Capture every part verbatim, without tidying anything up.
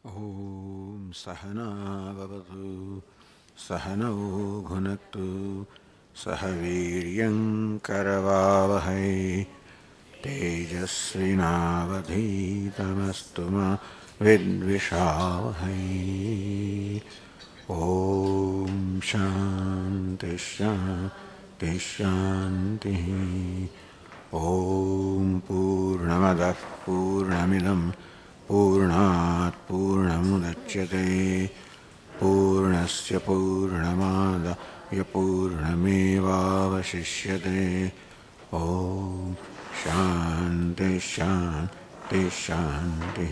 ॐ सहना भवतु सहनौ भुनक्तु सह वीर्यं करवावहै तेजस्विनावधीतमस्तु मा विद्विषावहै। ॐ शान्ति शान्ति शान्तिः। ॐ पूर्णमदः पूर्णमिदं पूर्णात् पूर्णमुदच्यते पूर्णस्य पूर्णमादाय पूर्णमेवावशिष्यते। ॐ शान्ति शान्ति शान्तिः।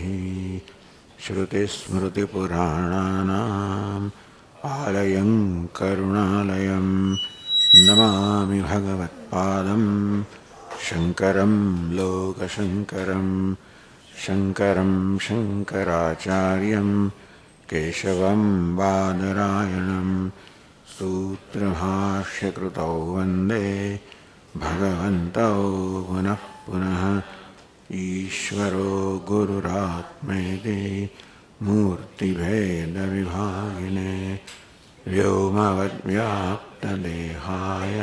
श्रुतिस्मृतिपुराणानाम् आलयं करुणालयं नमामि भगवत्पादं शङ्करं लोकशङ्करं। शङ्करं शङ्कराचार्यं केशवं बादरायणं सूत्रभाष्यकृतौ वन्दे भगवन्तौ पुनः पुनः। ईश्वरो गुरुरात्मेति मूर्तिभेदविभागिने व्योमवद्व्याप्तदेहाय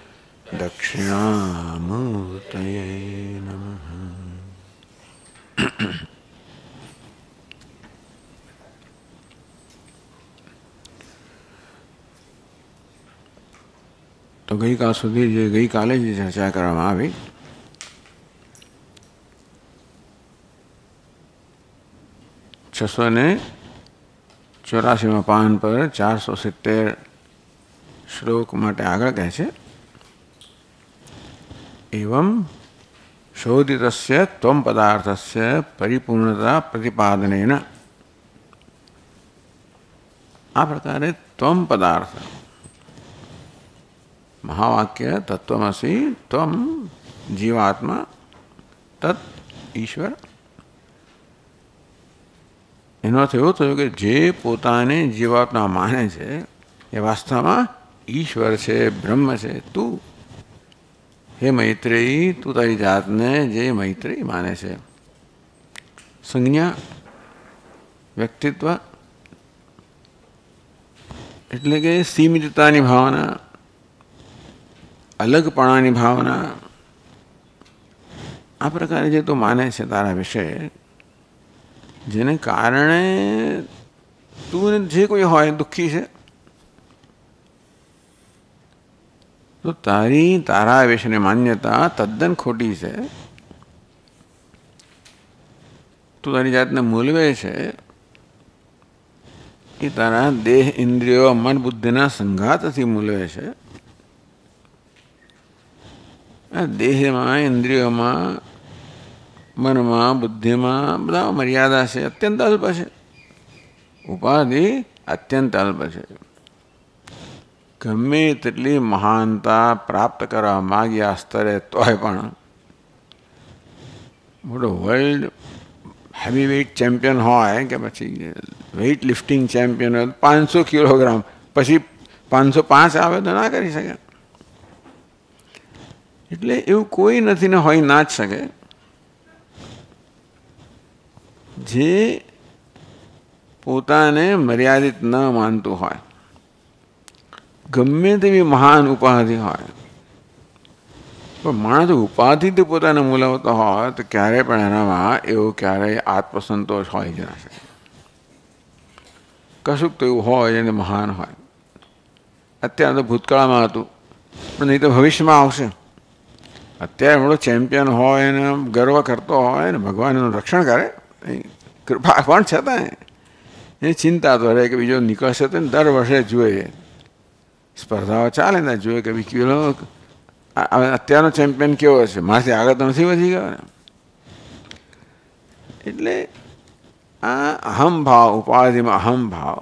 दक्षिणामूर्तये नमः। તો ગઈકાલ સુધી જે ગઈકાલે જે ચર્ચા કરવામાં આવી છસો ને ચોરાસીમાં પાન પર ચારસો સિત્તેર શ્લોક માટે આગળ કહે છે એવં શોધિતસ્ય ત્વમ પદાર્થસ્ય પરિપૂર્ણતા પ્રતિપાદનેન। આ પ્રકારે ત્વમ પદાર્થ મહાવાક્ય તત્વમસી ત્વમ જીવાત્મા તત્ ઈશ્વર। એનો અર્થ એવો થયો કે જે પોતાને જીવાત્મા માને છે એ વાસ્તવમાં ઈશ્વર છે, બ્રહ્મ છે। તું હે મૈત્રેયી, તું તારી જાતને જે મૈત્રેયી માને છે, સંજ્ઞા વ્યક્તિત્વ એટલે કે સીમિતતાની ભાવના, અલગપણાની ભાવના, આ પ્રકારે જે તું માને છે તારા વિશે, જેને કારણે તું જે કોઈ હોય દુઃખી છે, તો તારી તારા વિશેની માન્યતા તદ્દન ખોટી છે। તું તારી જાતને મૂલવે છે એ તારા દેહ ઇન્દ્રિયો મન બુદ્ધિના સંઘાતથી મૂલવે છે। આ દેહમાં, ઇન્દ્રિયોમાં, મનમાં, બુદ્ધિમાં બધા મર્યાદા છે, અત્યંત અલ્પ છે, ઉપાધિ અત્યંત અલ્પ છે। ગમે તેટલી મહાનતા પ્રાપ્ત કરવા માગ્યા સ્તરે તોય પણ મોટો વર્લ્ડ હેવી વેઇટ ચેમ્પિયન હોય કે પછી વેઇટ લિફ્ટિંગ ચેમ્પિયન હોય, પાંચસો કિલોગ્રામ પછી પાંચસો પાંચ આવે તો ના કરી શકે। એટલે એવું કોઈ નથી ને હોય ના જ શકે જે પોતાને મર્યાદિત ન માનતું હોય, ગમે તેવી મહાન ઉપાધિ હોય। પણ માણસ ઉપાધિથી પોતાને મૂલવતો હોય તો ક્યારેય પણ એનામાં એવું ક્યારેય આત્મસંતોષ હોય જ ના શકે। કશુંક તો એવું હોય જેને મહાન હોય। અત્યારે તો ભૂતકાળમાં હતું પણ નહીં તો ભવિષ્યમાં આવશે। અત્યારે મોટો ચેમ્પિયન હોય ને ગર્વ કરતો હોય ને ભગવાન એનું રક્ષણ કરે, કૃપા પણ છતાં એની ચિંતા તો રહે કે બીજો નીકળશે તો દર વર્ષે જોઈએ, સ્પર્ધાઓ ચાલે ને જોઈએ કે કેવો અત્યારનો ચેમ્પિયન કેવો છે, મારાથી આગળ તો નથી વધી ગયો ને। એટલે આ અહમભાવ, ઉપાધિમાં અહમભાવ,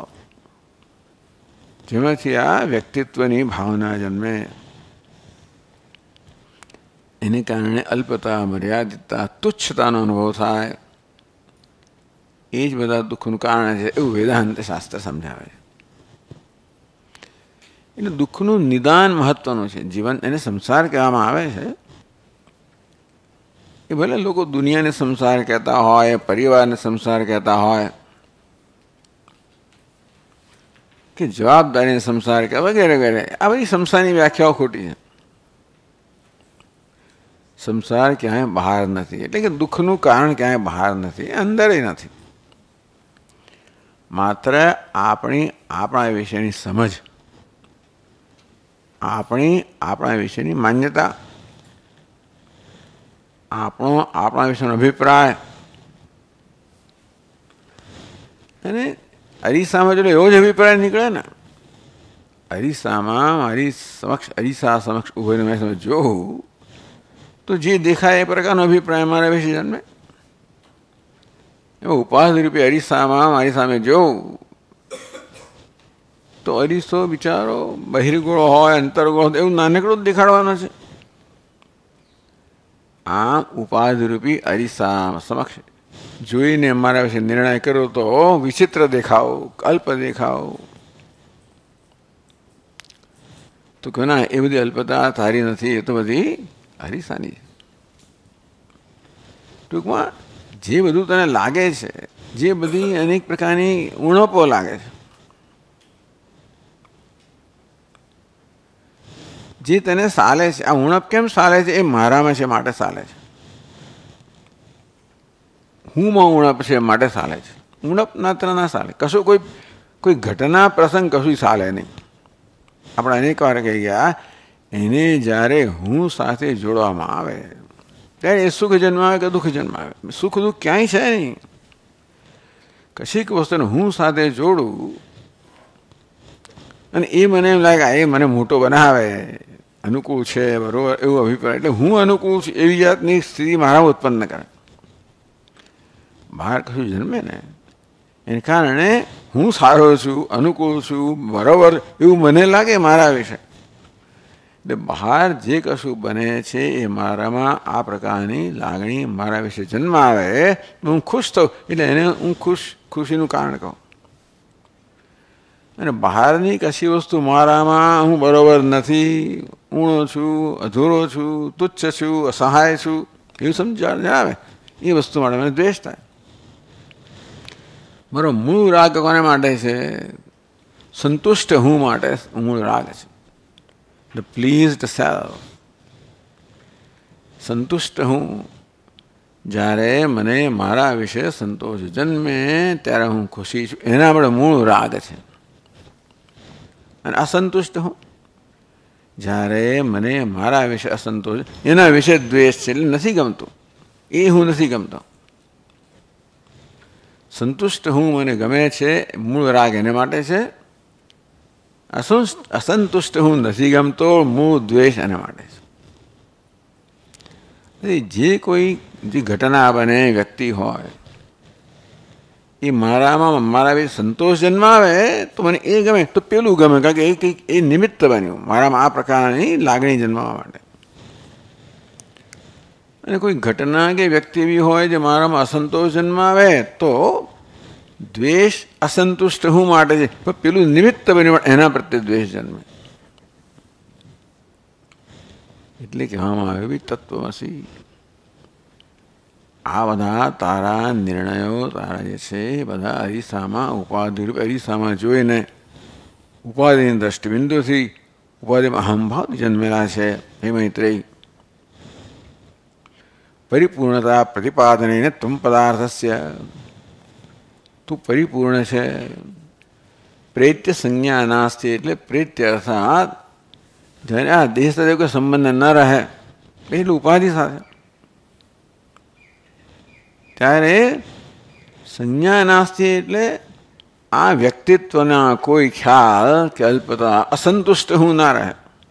જેમાંથી આ વ્યક્તિત્વની ભાવના જન્મે, એને કારણે અલ્પતા, મર્યાદિતતા, તુચ્છતાનો અનુભવ થાય। એ જ બધા દુઃખનું કારણ છે એવું વેદાંત શાસ્ત્ર સમજાવે છે। એટલે દુઃખનું નિદાન મહત્વનું છે। જીવન એને સંસાર કહેવામાં આવે છે એ ભલે લોકો દુનિયાને સંસાર કહેતા હોય, પરિવારને સંસાર કહેતા હોય, કે જવાબદારી સંસાર કે વગેરે વગેરે આ બધી સંસારની વ્યાખ્યાઓ ખોટી છે. સંસાર ક્યાંય બહાર નથી, એટલે કે દુઃખનું કારણ ક્યાંય બહાર નથી, અંદર નથી. માત્ર આપણી આપણા વિશેની સમજ, આપણી આપણા વિશેની માન્યતા, આપણો આપણા વિશેનો અભિપ્રાય, અને અરીસામાં જો એવો જ અભિપ્રાય નીકળે ને, અરીસામાં મારી સમક્ષ અરીસા સમક્ષ ઉભીને મેં સમજ જોઉં તો જે દેખાય એ પ્રકારનો અભિપ્રાય મારા વિશે જન્મે. એમાં ઉપાધિ રૂપે અરીસામાં મારી સામે જોઉં તો અરીસો બિચારો બહિર્ગોળો હોય, અંતરગોળો હોય, એવું નાનકડું જ દેખાડવાનો છે. આમ ઉપાધિરૂપી અરીસા સમક્ષ જોઈને મારા વિશે નિર્ણય કર્યો તો વિચિત્ર દેખાવ, અલ્પ દેખાવ. તો કે ના, એ બધી અલ્પતા તારી નથી, એ તો બધી અરીસાની. ટૂંકમાં જે બધું તને લાગે છે, જે બધી અનેક પ્રકારની ઉણપો લાગે છે, જે તને ચાલે છે, આ ઉણપ કેમ ચાલે છે? એ મારામાં છે માટે ચાલે છે. હુંમાં ઉણપ છે માટે ચાલે છે. ઉણપ માત્ર ના ચાલે, કશું કોઈ કોઈ ઘટના પ્રસંગ કશું ચાલે નહીં. આપણે અનેક વાર કહી ગયા, એને જ્યારે હું સાથે જોડવામાં આવે ત્યારે એ સુખ જન્મ આવે કે દુઃખ જન્મ આવે. સુખ દુઃખ ક્યાંય છે નહીં. કશીક વસ્તુને હું સાથે જોડું અને એ મને એમ લાગે એ મને મોટો બનાવે, અનુકૂળ છે, બરોબર, એવું અભિપ્રાય, એટલે હું અનુકૂળ છું એવી જાતની સ્થિતિ મારા ઉત્પન્ન કરે. બહાર કશું જન્મે ને એને કારણે હું સારો છું, અનુકૂળ છું, બરોબર એવું મને લાગે મારા વિશે. એટલે બહાર જે કશું બને છે એ મારામાં આ પ્રકારની લાગણી મારા વિશે જન્મ આવે, હું ખુશ થઉં, એટલે એને હું ખુશ ખુશીનું કારણ કહું. અને બહારની કશી વસ્તુ મારામાં હું બરોબર નથી, ઊણો છું, અધૂરો છું, તુચ્છ છું, અસહાય છું, એવું સમજણ આવે, એ વસ્તુ માટે મને દ્વેષ થાય. મારો મૂળ રાગ કોને માટે છે? સંતુષ્ટ હું માટે મૂળ રાગ છે. The pleased self. સંતુષ્ટ હું. જ્યારે મને મારા વિશે સંતોષ જન્મે ત્યારે હું ખુશી છું, એના આપણે મૂળ રાગ છે. અને અસંતુષ્ટ હું, જ્યારે મને મારા વિશે અસંતોષ, એના વિશે દ્વેષ છે, એટલે નથી ગમતું, એ હું નથી ગમતો. સંતુષ્ટ હું મને ગમે છે, મૂળ રાગ એને માટે છે. અસંતુષ્ટ હું નથી ગમતો, મૂળ દ્વેષ એને માટે છે. જે કોઈ જે ઘટના બને, વ્યક્તિ હોય, એ મારામાં મારા વિશે સંતોષ જન્માવે તો મને એ ગમે, તો પેલું ગમે, કારણ કે એ કંઈક એ નિમિત્ત બન્યું મારામાં આ પ્રકારની લાગણી જન્માવા માટે. અને કોઈ ઘટના કે વ્યક્તિ એવી હોય જે મારામાં અસંતોષ જન્માવે તો દ્વેષ અસંતુષ્ટ હું માટે છે, પણ પેલું નિમિત્ત બન્યું એના પ્રત્યે દ્વેષ જન્મે. એટલે કહેવામાં આવ્યું તત્વમસી. આ બધા તારા નિર્ણયો તારા જે છે એ બધા અરીસામાં ઉપાધિરૂપ અરીસામાં જોઈને ઉપાધિની દ્રષ્ટિબિંદુથી ઉપાધિમાં અહંભાવ જન્મેલા છે. હે મૈત્રેય, પરિપૂર્ણતા પ્રતિપાદને ત્વમ પદાર્થસ્ય, તું પરિપૂર્ણ છે. પ્રેત્ય સંજ્ઞા નાસ્તિ, એટલે પ્રેત્ય અર્થાત જ્યારે આ દેહ સાથે કોઈ સંબંધ ન રહે, એટલે ઉપાધિ સાથે, ત્યારે સંજ્ઞા નાસ્તિ એટલે આ વ્યક્તિત્વના કોઈ ખ્યાલ કે અલ્પતા, અસંતુષ્ટ હું ના રહે.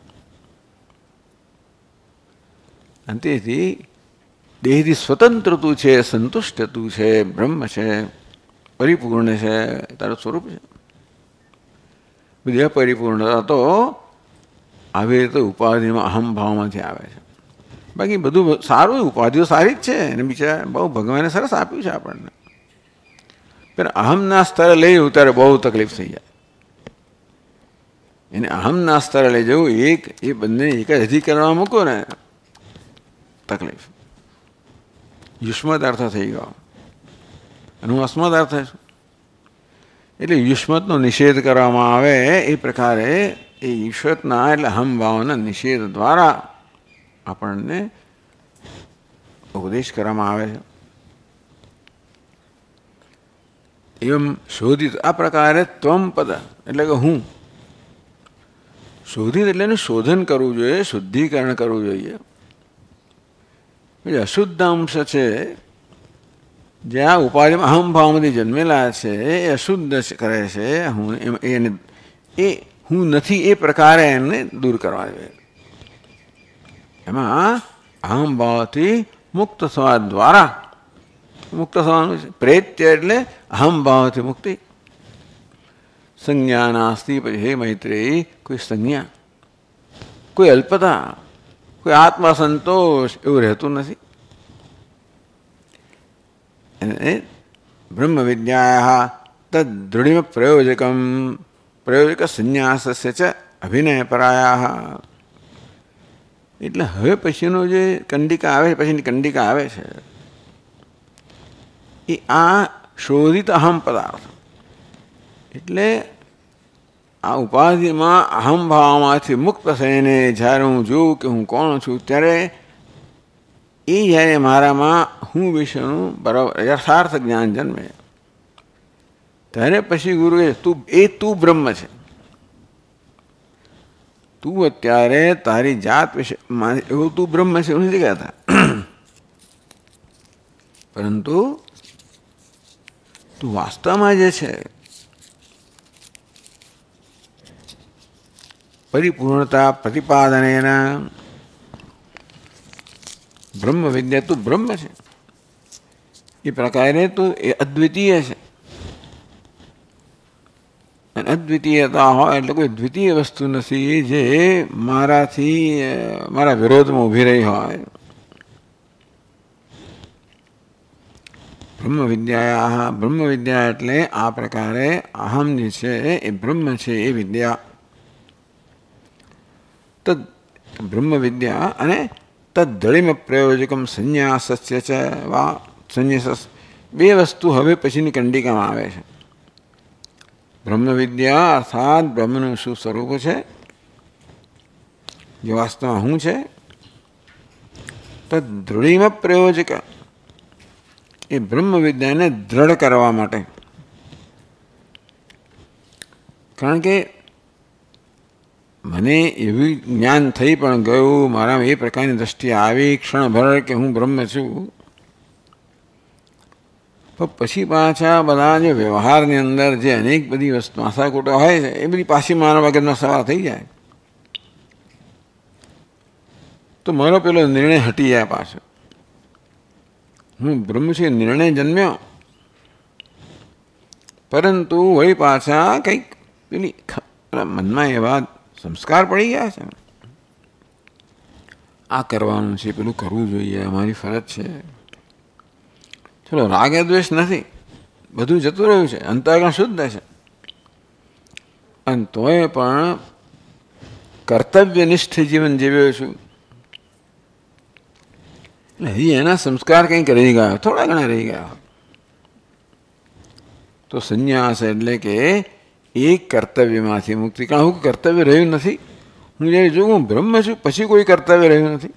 અને તેથી દેહથી સ્વતંત્ર તું છે, સંતુષ્ટ તું છે, બ્રહ્મ છે, પરિપૂર્ણ છે, તારું સ્વરૂપ છે. બધી પરિપૂર્ણતા તો આવી રીતે ઉપાધિમાં અહમભાવમાંથી આવે છે. બાકી બધું સારું, ઉપાધિઓ સારી જ છે, અને બીજા બહુ ભગવાને સરસ આપ્યું છે આપણને. પણ અહમના સ્તરે લઈ જવું ત્યારે બહુ તકલીફ થઈ જાય. એને અહમના સ્તરે લઈ જવું, એક એ બંને એક જ અધિકરણમાં મૂકો ને તકલીફ. યુષ્મદ અર્થ થઈ ગયો અને હું અસ્મદ અર્થ છું. એટલે યુષ્મતનો નિષેધ કરવામાં આવે એ પ્રકારે એ ઈશ્વરના એટલે અહમભાવના નિષેધ દ્વારા આપણને ઉપદેશ કરવામાં આવે છે. એમ શોધિત આ પ્રકારે ત્વમ પદ એટલે કે હું શોધિત એટલે એનું શોધન કરવું જોઈએ, શુદ્ધિકરણ કરવું જોઈએ. અશુદ્ધ અંશ છે જે આ ઉપાધિમાં અહમભાવમાંથી જન્મેલા છે એ અશુદ્ધ કરે છે. હું એને એ હું નથી એ પ્રકારે એને દૂર કરવા જોઈએ. એમાં અહમભાવથી મુક્ત થવા દ્વારા મુક્ત થવાનું છે. પ્રેત્ય એટલે અહમભાવથી મુક્તિ. સંજ્ઞા નાસ્તી પછી હે મૈત્રેયી કોઈ સંજ્ઞા, કોઈ અલ્પતા, કોઈ આત્મસંતોષ એવું રહેતું નથી. બ્રહ્મ વિદ્યા તદ્દૃઢિમ પ્રયોજકમ પ્રયોજક સંન્યાસસ્ય ચ અભિનય પરાયા. એટલે હવે પછીનો જે કંડિકા આવે છે, પછીની કંડિકા આવે છે એ આ શોધિત અહમ પદાર્થ એટલે આ ઉપાધિમાં અહમભાવમાંથી મુક્ત થઈને જ્યારે હું જોઉં કે હું કોણ છું ત્યારે એ જ્યારે મારામાં હું વિશેનું બરાબર યથાર્થ જ્ઞાન જન્મે ત્યારે પછી ગુરુ એ તું એ તું બ્રહ્મ છે. તું અત્યારે તારી જાત વિશે એવું તું બ્રહ્મ છે એવું નથી કહેતા, પરંતુ તું વાસ્તવમાં જે છે પરિપૂર્ણતા પ્રતિપાદનેના બ્રહ્મ વિદ્યા તું બ્રહ્મ છે એ પ્રકારે તું એ અદ્વિતીય છે. અને અદ્વિતીયતા હોય એટલે કોઈ દ્વિતીય વસ્તુ નથી જે મારાથી મારા વિરોધમાં ઊભી રહી હોય. બ્રહ્મ વિદ્યા બ્રહ્મ વિદ્યા એટલે આ પ્રકારે અહમ જે છે એ બ્રહ્મ છે એ વિદ્યા. તદ બ્રહ્મ વિદ્યા અને તદ્દળિમ પ્રયોજકમ સંન્યાસસ્ય ચ વા સંન્યાસ બે વસ્તુ હવે પછીની કંડિકામાં આવે છે. બ્રહ્મ વિદ્યા અર્થાત બ્રહ્મનું શું સ્વરૂપ છે, જે વાસ્તવમાં શું છે, તદ્દૃઢિમ પ્રયોજક એ બ્રહ્મ વિદ્યાને દ્રઢ કરવા માટે. કારણ કે મને એવું જ્ઞાન થઈ પણ ગયું, મારામાં એ પ્રકારની દ્રષ્ટિ આવી ક્ષણભર કે હું બ્રહ્મ છું, પણ પછી પાછા બધા જે વ્યવહારની અંદર જે અનેક બધી વસ્તુ માથાકૂટા હોય છે એ બધી પાછી મારા વગરમાં સવાર થઈ જાય તો મારો પેલો નિર્ણય હટી જાય. પાછો હું બ્રહ્મ છું નિર્ણય જન્મ્યો, પરંતુ વળી પાછા કંઈક પેલી મનમાં એવા સંસ્કાર પડી ગયા છે, આ કરવાનું છે, પેલું કરવું જોઈએ, અમારી ફરજ છે. ચલો રાગ દ્વેષ નથી, બધું જતું રહ્યું છે, અંતઃકરણ શુદ્ધ છે, અને તોય પણ કર્તવ્યનિષ્ઠ જીવન જીવ્યો છું. એટલે હજી એના સંસ્કાર કંઈક રહી ગયા, થોડા ઘણા રહી ગયા. તો સંન્યાસ એટલે કે એક કર્તવ્યમાંથી મુક્તિ. કારણ હું કર્તવ્ય રહ્યું નથી, હું જ્યારે જોઉં હું બ્રહ્મ છું પછી કોઈ કર્તવ્ય રહ્યું નથી.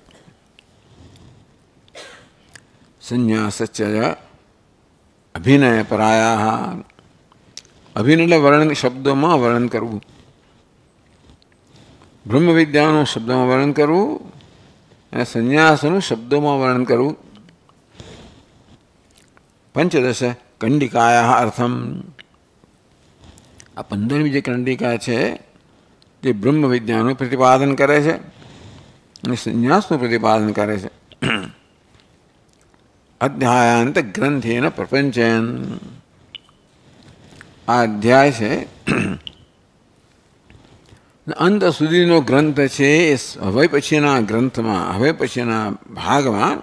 સંન્યાસ અભિનય પરાયા. અભિનય એટલે વર્ણન, શબ્દોમાં વર્ણન કરવું. બ્રહ્મ વિદ્યાનું શબ્દોમાં વર્ણન કરવું અને સંન્યાસનું શબ્દોમાં વર્ણન કરવું. પંચદશ કંડિકાયા અર્થમ. આ પંદરમી જે કંડિકા છે તે બ્રહ્મ વિદ્યાનું પ્રતિપાદન કરે છે અને સંન્યાસનું પ્રતિપાદન કરે છે. અધ્યાયાંત ગ્રંથેન પ્રપંચયન. આ અધ્યાય છે અંત સુધીનો ગ્રંથ છે. એ હવે પછીના ગ્રંથમાં, હવે પછીના ભાગમાં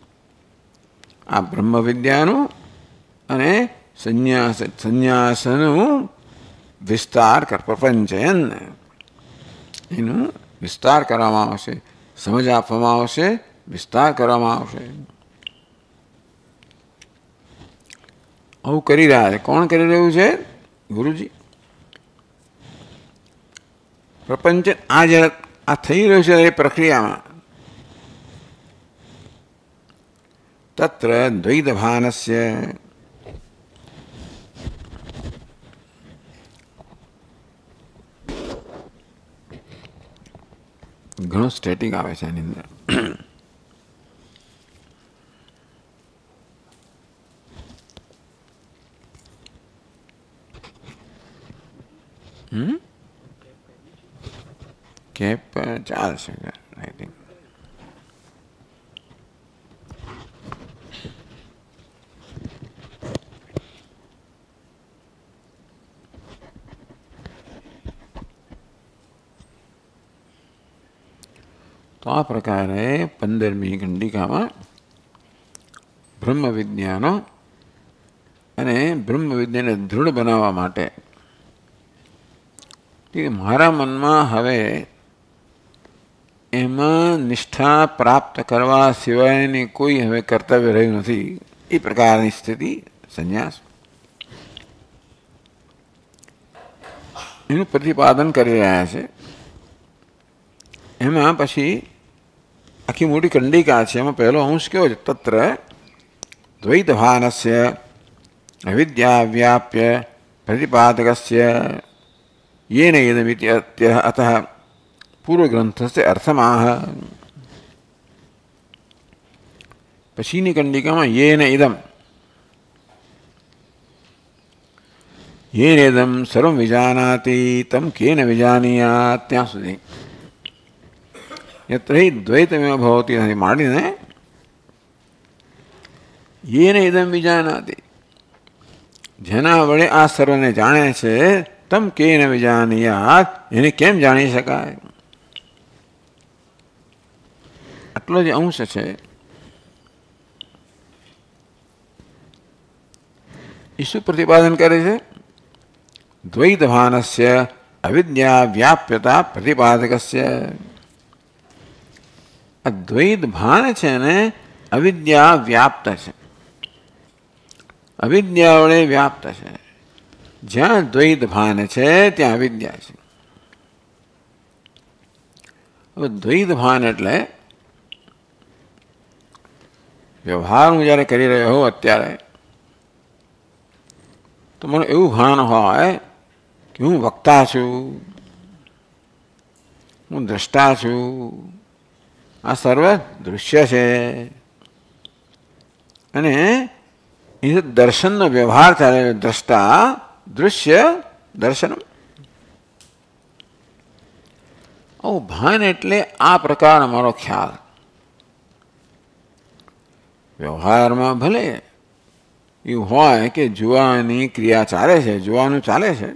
આ બ્રહ્મ વિદ્યાનું અને સંન્યાસ સંન્યાસનું વિસ્તાર કર પ્રપંચયન એનું વિસ્તાર કરવામાં આવશે, સમજ આપવામાં આવશે, વિસ્તાર કરવામાં આવશે. આવું કરી રહ્યા છે. કોણ કરી રહ્યું છે? ગુરુજી, પ્રપંચ આ જે આ થઈ રહ્યું છે એ પ્રક્રિયામાં તત્ર દ્વૈત ભાનસ્ય ઘણું સ્ટેટિક આવે છે એની અંદર. હમ કેપ ચાલશે આઈ થિંક. તો આ પ્રકારે પંદરમી કંડિકામાં બ્રહ્મ વિદ્યાનો અને બ્રહ્મ વિદ્યાને દૃઢ બનાવવા માટે મારા મનમાં હવે એમાં નિષ્ઠા પ્રાપ્ત કરવા સિવાયની કોઈ હવે કર્તવ્ય રહ્યું નથી, એ પ્રકારની સ્થિતિ સંન્યાસ એનું પ્રતિપાદન કરી રહ્યા છે. એમાં પછી આખી મોટી કંડિકા છે. એમાં પહેલો અંશ કેવો છે? તત્ર દ્વૈત ભાનસ્ય અવિદ્યા વ્યાપ્ય પ્રતિપાદકસ્ય येन इदमिति अतः पूर्वग्रंथस्य अर्थमाह. पछीनी कंडिकाમાં येन इदम येन इदम सर्वं विजानाति तं केन विजानीयात् ત્યાં સુધી यत्र हि द्वैतमेव भवति तर्हि ಮಾಡಿને येन इदम विजानाति, જેના વડે આ સર્વને જાણે છે, તમ કેન વિજાનીયાત, એને કેમ જાણી શકાય? આટલો જે અંશ છે એ શું પ્રતિપાદન કરે છે? દ્વૈત ભાનસ્ય અવિદ્યા વ્યાપ્યતા પ્રતિપાદકસ્ય. આ દ્વૈત ભાન છે ને અવિદ્યા વ્યાપ્ત છે, અવિદ્યા વડે વ્યાપ્ત છે. જ્યાં દ્વૈત ભાન છે ત્યાં અવિદ્યા છે. હવે દ્વૈત ભાન એટલે વ્યવહાર હું જ્યારે કરી રહ્યો હોઉં અત્યારે તો મને એવું ભાન હોય કે હું વક્તા છું, હું દ્રષ્ટા છું, આ સર્વ દૃશ્ય છે. અને એ દર્શનનો વ્યવહાર ચાલે, દ્રષ્ટા દૃશ્ય દર્શનમ. આવું ભાન એટલે આ પ્રકાર અમારો ખ્યાલ. વ્યવહારમાં ભલે એવું હોય કે જોવાની ક્રિયા ચાલે છે, જોવાનું ચાલે છે,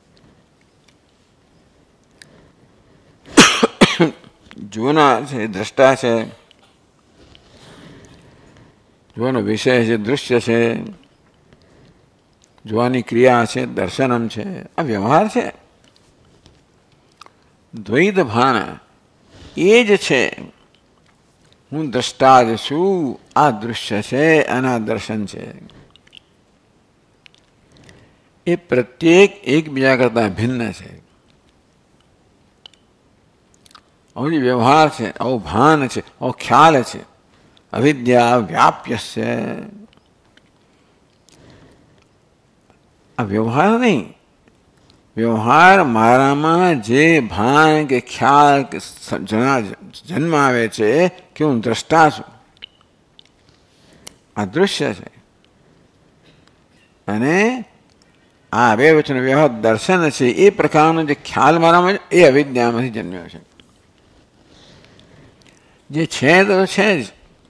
જોનાર છે દ્રષ્ટા છે, જોવાનો વિષય છે દૃશ્ય છે, જોવાની ક્રિયા છે દર્શનમ છે, આ વ્યવહાર છે. દ્વૈત ભાન એ જ છે, હું દ્રષ્ટા જ છું, આ દૃશ્ય છે અને આ દર્શન છે. એ પ્રત્યેક એકબીજા કરતા ભિન્ન છે. આવો જે વ્યવહાર છે, આવો ભાન છે, આવો ખ્યાલ છે, અવિદ્યા વ્યાપ્ય છે. આ વ્યવહાર નહીં, વ્યવહાર મારામાં જે ભાન કે ખ્યાલ કે જન્મ આવે છે કે હું દ્રષ્ટા છું, આ દૃશ્ય છે. અને આ બે વચન વ્યવહાર દર્શન છે, એ પ્રકારનો જે ખ્યાલ મારામાં એ અવિદ્યામાંથી જન્મ્યો છે. જે છે તો છે જ,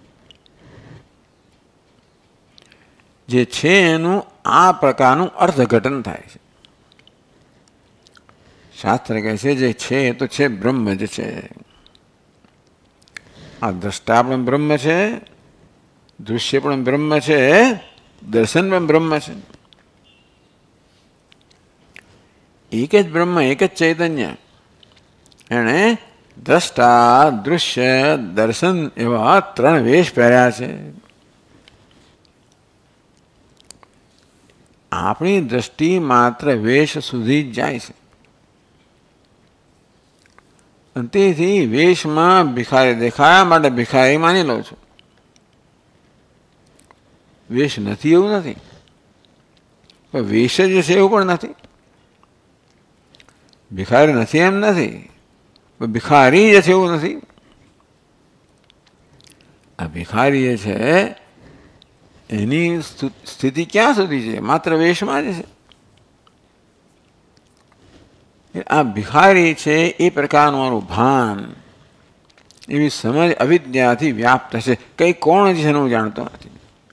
જે છે એનું આ પ્રકારનું અર્થઘટન થાય છે. શાસ્ત્ર કહે છે જે છે એ તો છે, બ્રહ્મ જ છે. આ દ્રષ્ટા પણ બ્રહ્મ છે, દૃશ્ય પણ બ્રહ્મ છે, દર્શન પણ બ્રહ્મ છે. એક જ બ્રહ્મ, એક જ ચૈતન્ય. એણે દ્રષ્ટા દૃશ્ય દર્શન એવા ત્રણ વેશ પહેર્યા છે. આપણી દ્રષ્ટિ માત્ર વેશ સુધી જ જાય છે. અને તેથી વેશમાં ભિખારી દેખાયા માટે ભિખારી માની લો છો. વેશ નથી એવું નથી, પણ વેશ જ છે એવું પણ નથી. ભિખારી નથી એમ નથી, પણ ભિખારી જ છે એવું નથી. આ ભિખારી જે છે એની સ્થિતિ ક્યાં સુધી છે? માત્ર વેશમાં જ છે. આ ભિખારી છે એ પ્રકારનું મારું ભાન, એવી સમજ અવિદ્યાથી વ્યાપ્ત છે. કઈ કોણ છે એનું જાણતો નથી.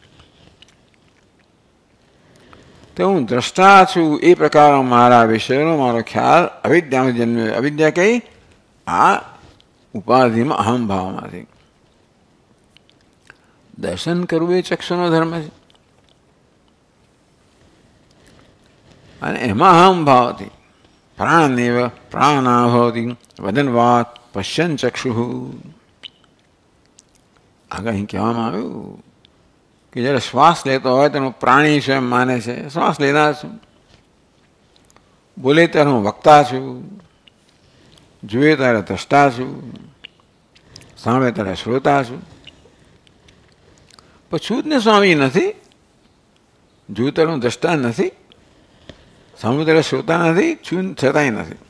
તો હું દ્રષ્ટા છું એ પ્રકારનો મારા વિષયનો મારો ખ્યાલ અવિદ્યામાં જન્મ્યો. અવિદ્યા કઈ? આ ઉપાધિમાં અહમભાવમાંથી. દર્શન કરવું એ ચક્ષુનો ધર્મ છે, અને એમાં અહમભાવથી પ્રાણેવ પ્રાણાભવતી વદનવાત પશ્યન ચક્ષુ. આગળ અહીં કહેવામાં આવ્યું કે જ્યારે શ્વાસ લેતો હોય તેનું પ્રાણી છે એમ માને છે. શ્વાસ લેનાર છું, બોલે ત્યારે હું વક્તા છું, જોઈએ ત્યારે દ્રષ્ટા છું, સાંભળે ત્યારે શ્રોતા છું. પણ છું જ ને સ્વામી નથી. જોયું ત્યારે હું દ્રષ્ટા નથી, સાંભળ્યું ત્યારે શ્રોતા નથી, છું છતાંય નથી.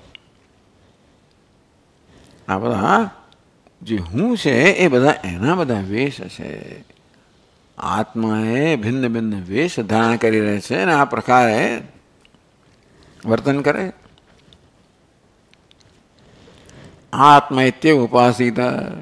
આ બધા જે હું છે એ બધા એના બધા વેશ છે. આત્મા એ ભિન્ન ભિન્ન વેશ ધારણ કરી રહે છે અને આ પ્રકારે વર્તન કરે. આત્મા ઇત્યેવ ઉપાસિત.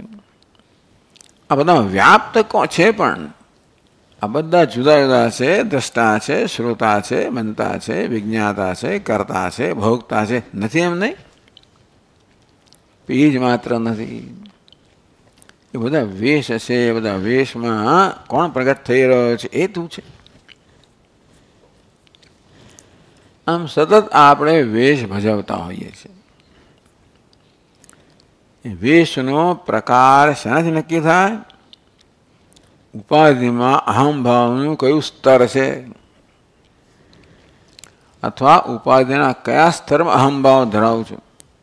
આ બધા વ્યાપ્ત છે, પણ આ બધા જુદા જુદા છે. દ્રષ્ટા છે, શ્રોતા છે, મંતા છે, વિજ્ઞાતા છે, કર્તા છે, ભોગતા છે. નથી એમ નહીં, એ જ માત્ર નથી. એ બધા વેશ છે. એ બધા વેશમાં કોણ પ્રગટ થઈ રહ્યો છે? એ તું છે. આમ સતત આપણે વેશ ભજવતા હોઈએ છીએ. વેશનો પ્રકાર શાનાથી નક્કી થાય? ઉપાધિમાં અહમભાવનું કયું સ્તર છે, અથવા ઉપાધિના કયા સ્તરમાં અહમભાવ ધરાવું છું.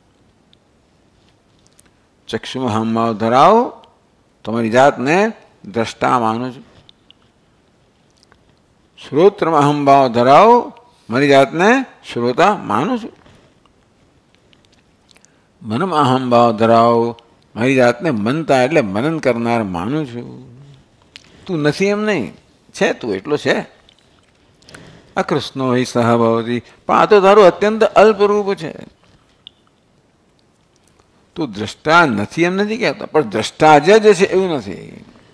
ચક્ષુમાં અહમભાવ ધરાવો, તમારી જાતને દ્રષ્ટા માનું છું. શ્રોત્રમાં અહમભાવ ધરાવો, મારી જાતને શ્રોતા માનું છું. મનમાં અહમભાવ ધરાવો, મારી જાતને મનતા એટલે મનન કરનાર માનું છું. તું નથી એમ નહીં, છે તું એટલો છે. અકૃષ્ણો હિ સહભવતી. પણ આ તો તારું અત્યંત અલ્પરૂપ છે. તું દ્રષ્ટા નથી એમ નથી કહેતો, પણ દ્રષ્ટા જ છે એવું નથી.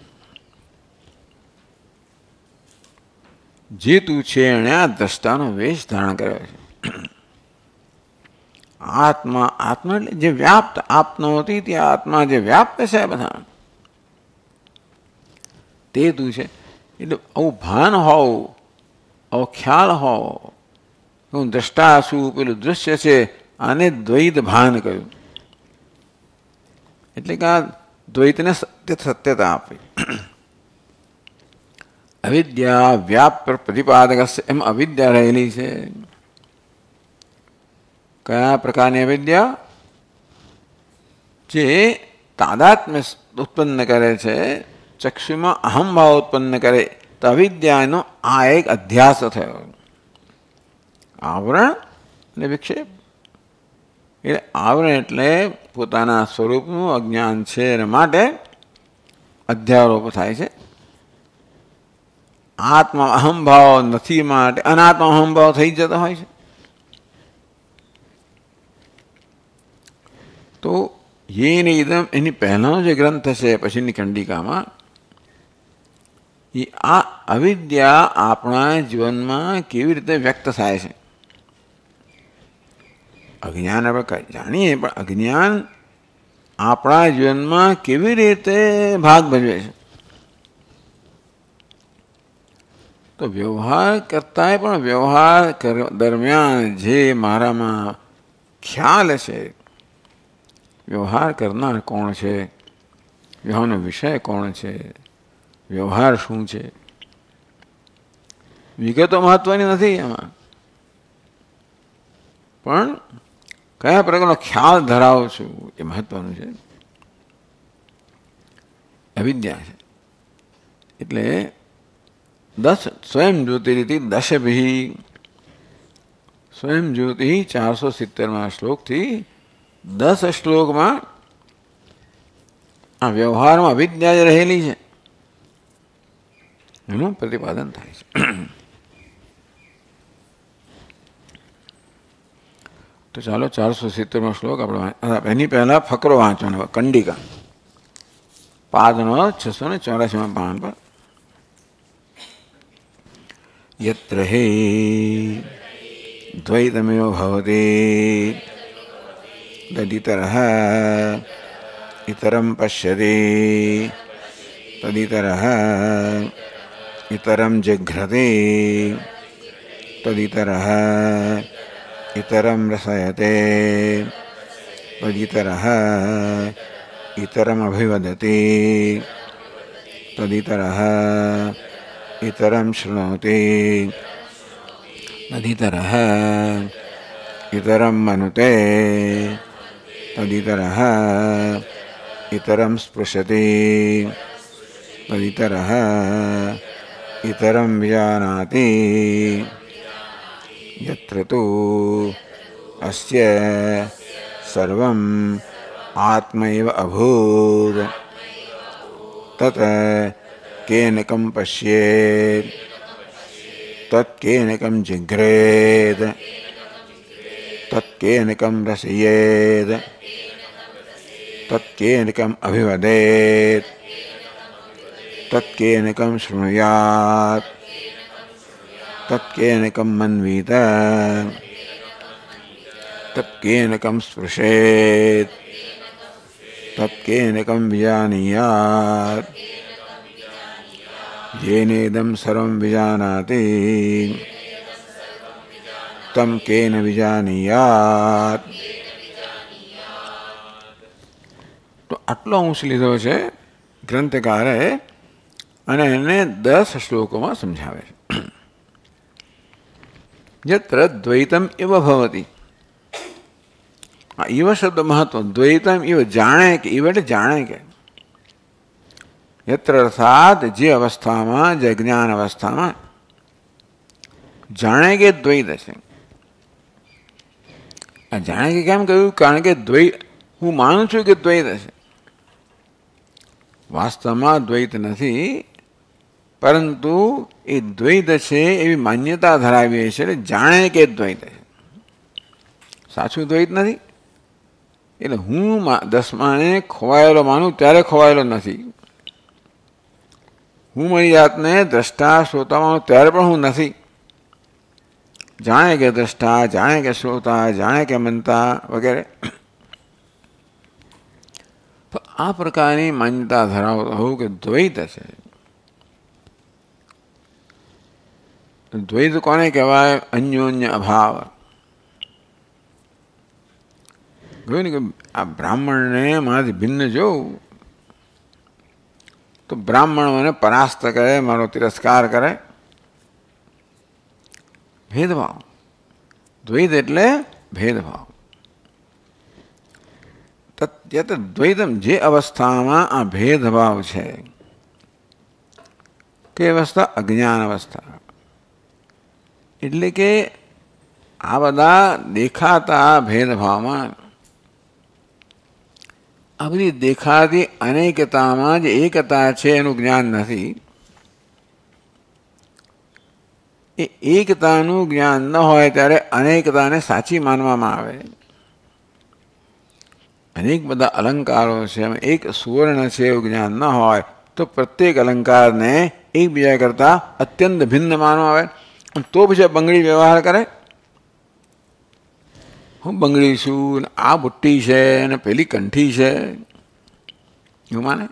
જે તું છે એણે આ દ્રષ્ટાનો વેશ ધારણ કર્યો છે. આત્મા આત્મા એટલે જે વ્યાપ્ત આપનો હતી તે આત્મા જે વ્યાપ્ત છે બધા તે તું છે. એટલે આવું ભાન હોવું, આવો ખ્યાલ હોવો, હું દ્રષ્ટા છું, પેલું દૃશ્ય છે, આને દ્વૈત ભાન કહ્યું. એટલે કે આ દ્વૈતને સત્ય સત્યતા આપી. અવિદ્યા વ્યાપ પ્રતિપાદક એમ અવિદ્યા રહેલી છે. કયા પ્રકારની અવિદ્યા? જે તાદાત્મ્ય ઉત્પન્ન કરે છે, ચક્ષુમાં અહમભાવ ઉત્પન્ન કરે. તો અવિદ્યાનો આ એક અધ્યાસ થયો. આવરણ અને વિક્ષેપ. એટલે આવરણ એટલે પોતાના સ્વરૂપનું અજ્ઞાન છે, અને માટે અધ્યારોપ થાય છે. આત્મા અહમભાવ નથી માટે અનાત્મા અહમભાવ થઈ જતો હોય છે. તો યેન ઇદમ એની પહેલાનો જે ગ્રંથ છે પછીની કંડિકામાં, એ આ અવિદ્યા આપણા જીવનમાં કેવી રીતે વ્યક્ત થાય છે. અજ્ઞાન આપણે જાણીએ, પણ અજ્ઞાન આપણા જીવનમાં કેવી રીતે ભાગ ભજવે છે. તો વ્યવહાર કરતા પણ વ્યવહાર દરમિયાન જે મારામાં ખ્યાલ છે, વ્યવહાર કરનાર કોણ છે, વ્યવહારનો વિષય કોણ છે, વ્યવહાર શું છે, વિગતો મહત્વની નથી એમાં, પણ કયા પ્રકારનો ખ્યાલ ધરાવો છું એ મહત્વનું છે. અવિદ્યા છે એટલે દસ સ્વયં જ્યોતિરીતિ દશભી, સ્વયં જ્યોતિ ચારસો સિત્તેરમાં શ્લોકથી દસ શ્લોકમાં આ વ્યવહારમાં અવિદ્યા જે રહેલી છે એનું પ્રતિપાદન થાય છે. તો ચાલો ચારસો સિત્તેરમો શ્લોક આપણે એની પહેલા ફકરો વાંચવાનો, કંડિકા પાદનો છસો ને ચોરાસીમાં પાન પર. યત્ર હે દ્વૈતમેવ ભવતી તદિતરઃ ઇતરમ પશ્યતિ તદિતરઃ ઇતરમ જઘ્રતે તદિતરઃ ઇતરમ રસયતે તદિતરઃ ઇતરમ અભિવદતિ તદિતરઃ ઇતરમ શૃણોતિ તદિતરઃ ઇતરમ મનુતે તદિતરઃ ઇતરમ સ્પૃશતિ તદિતરઃ ઇતરમ વિજાનાતિ યત્ર તુ અસ્ય સર્વમ આત્મૈવ અભૂત તત કેનકમ પશ્યેત તત્કેનકમ જિઘ્રેત તત્કેનકમ રસયેત તત્કેનકમ અભિવદેત તત્કેનકમ શૃણુયાત તત્કેનકમ મન્વીત તત્કેનકમ સ્પૃશેત તત્કેનકમ વિજાનીયાત येनेदं सर्वं विजानाति तं केन विजानीयात्. તો આટલો અંશ લીધો છે ગ્રંથકારે અને એને દસ શ્લોકોમાં સમજાવે છે. યત્ર દ્વૈતમ ઇવ ભવતિ, આ ઇવ શબ્દ મહત્વ, દ્વૈતમ ઇવ જાણે કે, ઇવ એટલે જાણે કે, યત્ર અર્થાત જે અવસ્થામાં, જે જ્ઞાન અવસ્થામાં જાણે કે દ્વૈત છે. આ જાણે કે કેમ કહ્યું? કારણ કે દ્વૈત, હું માનું છું કે દ્વૈત છે, વાસ્તવમાં દ્વૈત નથી, પરંતુ એ દ્વૈત છે એવી માન્યતા ધરાવીએ છે એટલે જાણે કે દ્વૈત છે, સાચું દ્વૈત નથી. એટલે હું દસમાને ખોવાયેલો માનું ત્યારે ખોવાયેલો નથી, હું મારી જાતને દ્રષ્ટા શ્રોતા માનું ત્યારે પણ હું નથી. જાણે કે દ્રષ્ટા, જાણે કે શ્રોતા, જાણે કે મનતા વગેરે. તો આ પ્રકારની માન્યતા ધરાવતો હોવું કે દ્વૈત છે. દ્વૈત કોને કહેવાય? અન્યોન્ય અભાવ. કહ્યું ને કે આ બ્રાહ્મણને મારાથી ભિન્ન જોઉં તો બ્રાહ્મણ મને પરાસ્ત કરે, મારો તિરસ્કાર કરે. ભેદભાવ. દ્વૈત એટલે ભેદભાવ. દ્વૈતમ, જે અવસ્થામાં આ ભેદભાવ છે, કે અવસ્થા અજ્ઞાન અવસ્થા. એટલે કે આ બધા દેખાતા ભેદભાવમાં, આ બધી દેખાતી અનેકતામાં જે એકતા છે એનું જ્ઞાન નથી. એ એકતાનું જ્ઞાન ન હોય ત્યારે અનેકતાને સાચી માનવામાં આવે. અનેક બધા અલંકારો છે, એક સુવર્ણ છે એવું જ્ઞાન ન હોય તો પ્રત્યેક અલંકારને એકબીજા કરતાં અત્યંત ભિન્ન માનવામાં આવે. તો પછી બંગડી વ્યવહાર કરે, હું બંગડી છું, આ બુટ્ટી છે ને પેલી કંઠી છે, એવું માને.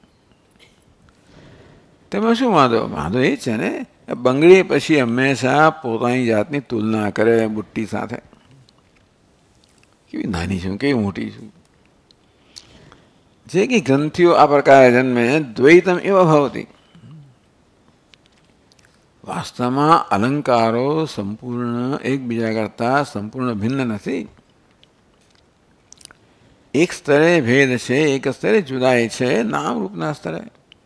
તેમાં શું વાંધો? વાંધો એ છે ને, બંગડી પછી હંમેશા પોતાની જાતની તુલના કરે બુટ્ટી સાથે. કેવી નાની છું, કેવી મોટી છું. જે કે ગ્રંથિઓ આ પ્રકારે જન્મે દ્વૈતમ એવા ભવતી. વાસ્તવમાં અલંકારો સંપૂર્ણ એકબીજા કરતાં સંપૂર્ણ ભિન્ન નથી. એક સ્તરે ભેદ છે, એક સ્તરે જુદાઈ છે, નામ રૂપના સ્તરે.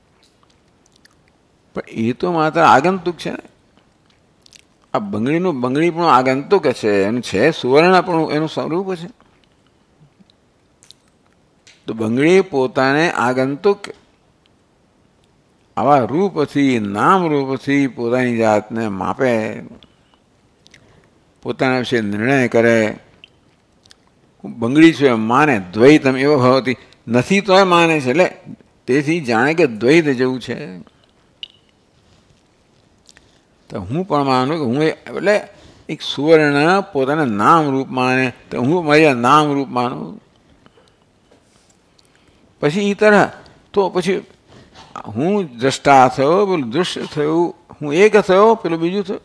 પણ એ તો માત્ર આગંતુક છે ને. આ બંગડીનું બંગડી પણ આગંતુક છે, એનું છે સુવર્ણ પણ એનું સ્વરૂપ છે. તો બંગડી પોતાને આગંતુક આવા રૂપથી, નામ રૂપથી પોતાની જાતને માપે, પોતાના વિશે નિર્ણય કરે. બંગડી છે માને દ્વૈતમ એવો ભાવથી નથી તોય માને છે. એટલે તેથી જાણે કે દ્વૈત જેવું છે. તો હું પણ માનું કે હું એટલે એક સુવર્ણ પોતાના નામ રૂપ માને તો હું મારી નામ રૂપ માનું. પછી એ તરહ તો પછી હું દ્રષ્ટા થયો, પેલું દૃશ્ય થયું, હું એક થયો, પેલું બીજું થયું.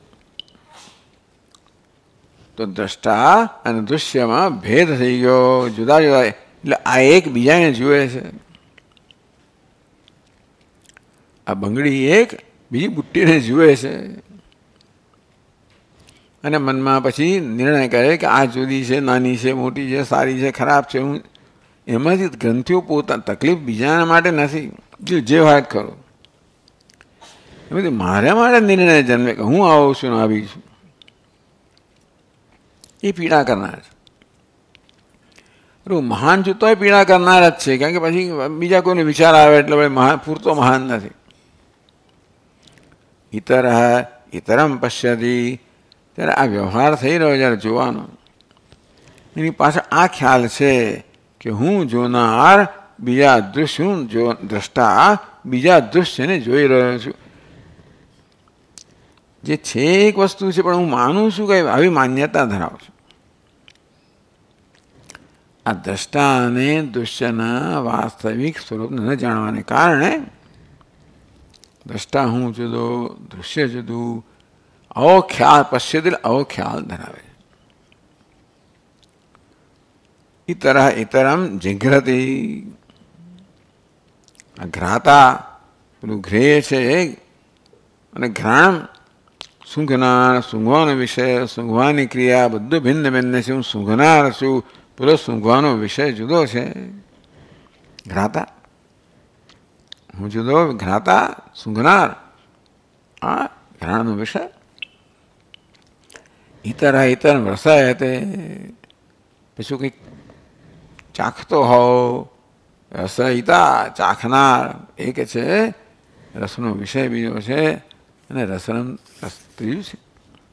તો દ્રષ્ટા અને દૃશ્યમાં ભેદ થઈ ગયો, જુદા જુદા. એટલે આ એક બીજાને જુએ છે. આ બંગડી એક બીજી બુટ્ટીને જુએ છે અને મનમાં પછી નિર્ણય કરે કે આ જુદી છે, નાની છે, મોટી છે, સારી છે, ખરાબ છે. હું એમાંથી ગ્રંથિઓ પોતા તકલીફ બીજાના માટે નથી, જે વાત કરો એમાંથી મારા માટે નિર્ણય જન્મે કે હું આવું છું ને આવી છું. એ પીડા કરનાર છે. મહાન છું તોય પીડા કરનાર જ છે, કારણ કે પછી બીજા કોઈને વિચાર આવે એટલે ભાઈ મહાન પૂરતો મહાન નથી. ઇતર ઇતરમ પશ્યતી, ત્યારે આ વ્યવહાર થઈ રહ્યો જ્યારે જોવાનો, એની પાછળ આ ખ્યાલ છે કે હું જોનાર બીજા દૃશ્ય, હું જો દ્રષ્ટા બીજા દૃશ્યને જોઈ રહ્યો છું. જે છે એક વસ્તુ છે પણ હું માનું છું કે આવી માન્યતા ધરાવું છું. આ દ્રષ્ટા અને દૃશ્યના વાસ્તવિક સ્વરૂપને ન જાણવાને કારણે દ્રષ્ટા હું જુદો, દૃશ્ય જુદું, આવો ખ્યાલ પશ્યથી આવો ખ્યાલ ધરાવે. ઇતર ઇતરમ જિઘ્રતી, ઘ્રાતા પેલું ઘ્રેય છે અને ઘ્રાણ સૂંઘનાર, સૂંઘવાનો વિષય, સૂંઘવાની ક્રિયા બધું ભિન્ન ભિન્ન છે. હું સૂંઘનાર છું, પેલો સૂંઘવાનો વિષય જુદો છે. ઘ્રાતા હું જુદો, ઘ્રાતા સૂંઘનાર આ ઘ્રાણનો વિષય. ઇતર ઇતર રસાય તે, પછી કંઈક ચાખતો હોવ, રસહિતા ચાખનાર એક છે, રસનો વિષય બીજો છે અને રસરમ રસ ત્રીજું છે.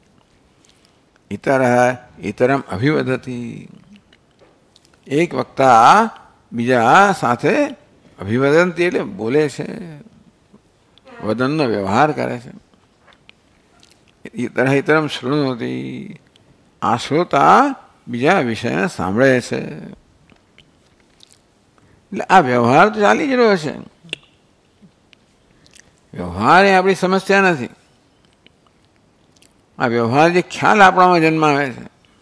ઇતર ઇતરમ અભિવદતી, એક વક્તા બીજા સાથે અભિવદંતી એટલે બોલે છે, વદનનો વ્યવહાર કરે છે. ઇતર ઇતરમ શૃણોતી, આ શ્રોતા બીજા વિષયને સાંભળે છે. એટલે આ વ્યવહાર તો ચાલી જ રહ્યો છે. વ્યવહાર એ આપણી સમસ્યા નથી. આ વ્યવહાર જે ખ્યાલ આપણામાં જન્માવે છે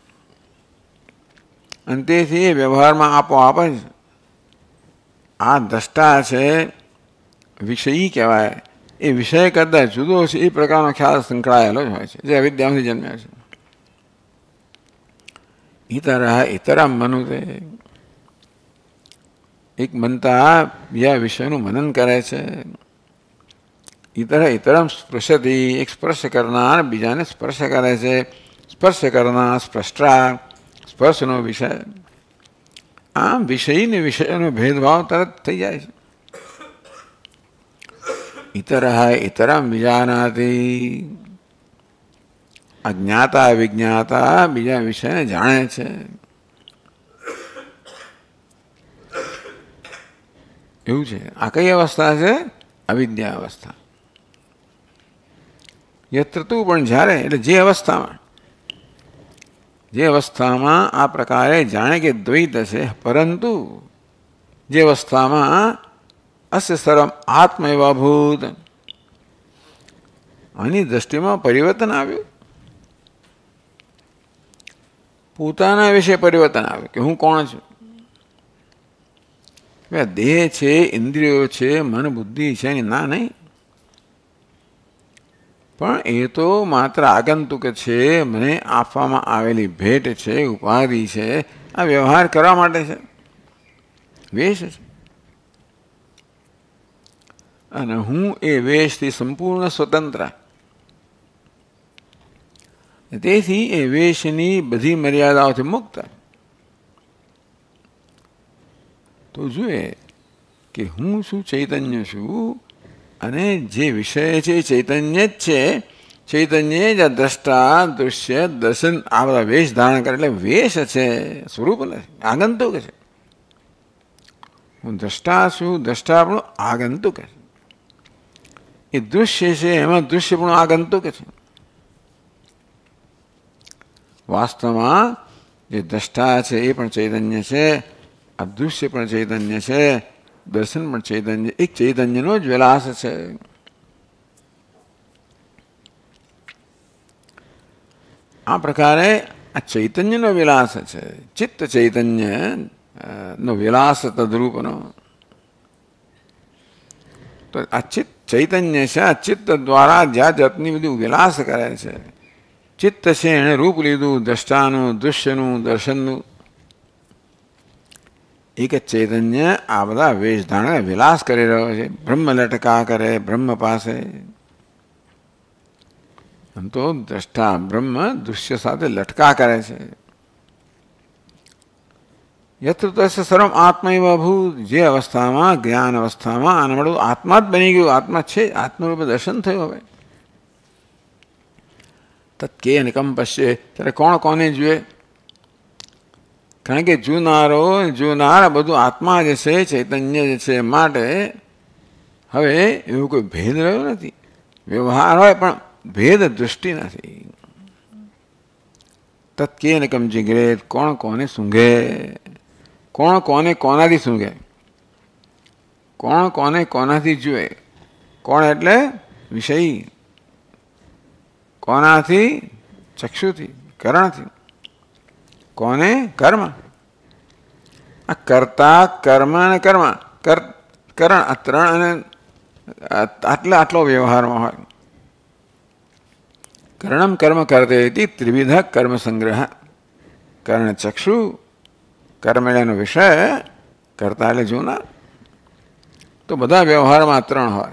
અને તેથી એ વ્યવહારમાં આપોઆપ જ આ દ્રષ્ટા છે, વિષયી કહેવાય, એ વિષય કરતાં જુદો છે એ પ્રકારનો ખ્યાલ સંકળાયેલો જ હોય છે, જે અવિદ્યામાંથી જન્મ્યા છે. ઇતર ઇતરમ મનુતે, એક મનતા બીજા વિષયનું મનન કરે છે. ઇતર ઇતરમ સ્પૃશતી, એક સ્પર્શ કરનાર બીજાને સ્પર્શ કરે છે. સ્પર્શ કરનાર સ્પષ્ટા, સ્પર્શનો વિષય. આમ વિષયને વિષયનો ભેદભાવ તરત થઈ જાય છે. ઇતર ઇતરમ વિજાનાતી, અજ્ઞાતા વિજ્ઞાતા બીજા વિષયને જાણે છે. એવું છે. આ કઈ અવસ્થા છે? અવિદ્યા અવસ્થા. યત્ર તું, પણ જ્યારે, એટલે જે અવસ્થામાં, જે અવસ્થામાં આ પ્રકારે જાણે કે દ્વૈત છે, પરંતુ જે અવસ્થામાં અસ્ય સર્વમ આત્મ એવાભૂત, આની દ્રષ્ટિમાં પરિવર્તન આવ્યું, પોતાના વિશે પરિવર્તન આવ્યું કે હું કોણ છું. દેહ છે, ઇન્દ્રિયો છે, મન બુદ્ધિ છે, એની ના નહીં. પણ એ તો માત્ર આગંતુક છે, મને આપવામાં આવેલી ભેટ છે, ઉપાધિ છે, આ વ્યવહાર કરવા માટે છે, વેશ છે. અને હું એ વેશથી સંપૂર્ણ સ્વતંત્ર. તેથી એ વેશની બધી મર્યાદાઓથી મુક્ત. તો જુએ કે હું શું ચૈતન્ય છું, અને જે વિષય છે ચૈતન્ય જ છે. ચૈતન્ય જ દ્રષ્ટા દૃશ્ય દર્શન આ બધા વેશ ધારણ કરે, એટલે વેશ છે, સ્વરૂપ નથી, આગંતુક છે. હું દ્રષ્ટા છું, દ્રષ્ટા પણ આગંતુક છે. એ દૃશ્ય છે, એમાં દૃશ્ય પણ આગંતુક છે. વાસ્તવમાં જે દ્રષ્ટા છે એ પણ ચૈતન્ય છે, આ દૃશ્ય પણ ચૈતન્ય છે, દર્શન પણ ચૈતન્ય, એક ચૈતન્યનો જ વિલાસ છે. આ પ્રકારે આ ચૈતન્યનો વિલાસ છે, ચિત્ત ચૈતન્ય નો વિલાસ તદરૂપનો. તો આ ચિત્ત ચૈતન્ય છે, આ ચિત્ત દ્વારા જ્યાં જાતની બધું વિલાસ કરે છે. ચિત્ત છે એણે રૂપ લીધું દ્રષ્ટાનું, દૃશ્યનું, દર્શનનું. એક જ ચૈતન્ય આ બધા વેશ ધારણ વિલાસ કરી રહ્યો છે. બ્રહ્મ લટકા કરે બ્રહ્મ પાસે. આમ તો દ્રષ્ટા બ્રહ્મ દૃશ્ય સાથે લટકા કરે છે. યત્ર તસ્ય સર્વમ આત્મૈવ અભૂત, જે અવસ્થામાં જ્ઞાન અવસ્થામાં આને મળું આત્મા જ બની ગયું, આત્મા છે, આત્મરૂપે દર્શન થયું. હવે તત્કે નિકમ પશ્ય, ત્યારે કોણ કોને જુએ? કારણ કે જુનારો જુનાર બધું આત્મા જે છે, ચૈતન્ય જે છે, માટે હવે એવું કોઈ ભેદ રહ્યો નથી. વ્યવહાર હોય પણ ભેદ દૃષ્ટિ નથી. તત્કે નિકમ જીગ્રે, કોણ કોને સૂંઘે? કોણ કોને કોનાથી સૂંઘે? કોણ કોને કોનાથી જુએ? કોણ એટલે વિષય. કોનાથી? ચક્ષુથી, કરણથી. કોને? કર્મ. આ કર્તા કર્મ અને કર્મ કરણ આ ત્રણ અને આટલા આટલો વ્યવહારમાં હોય. કર્ણમ કર્મ કરતે ત્રિવિધ કર્મ સંગ્રહ. કર્ણ ચક્ષુ, કર્મેળનો વિષય, કરતા એટલે જોનાર. તો બધા વ્યવહારમાં ત્રણ હોય.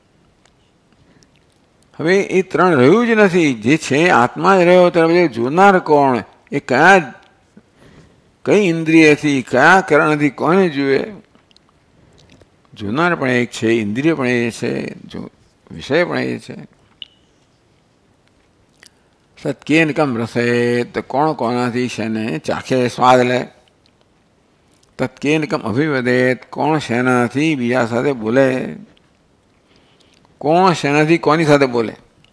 હવે એ ત્રણ રહ્યું જ નથી. જે છે આત્મા જ રહ્યો, ત્યારે જોનાર કોણ? એ કયા કઈ ઇન્દ્રિયથી, કયા કરણથી કોને જુએ? જોનાર પણ એક છે, ઇન્દ્રિય પણ એ છે, જો વિષય પણ એ છે. સત્કેન કમ રસે, તો કોણ કોનાથી શેને ચાખે, સ્વાદ લે? તત્કેન કમ અભિવદેત, કોણ શેનાથી બીજા સાથે બોલે? કોણ શેનાથી કોની સાથે બોલે?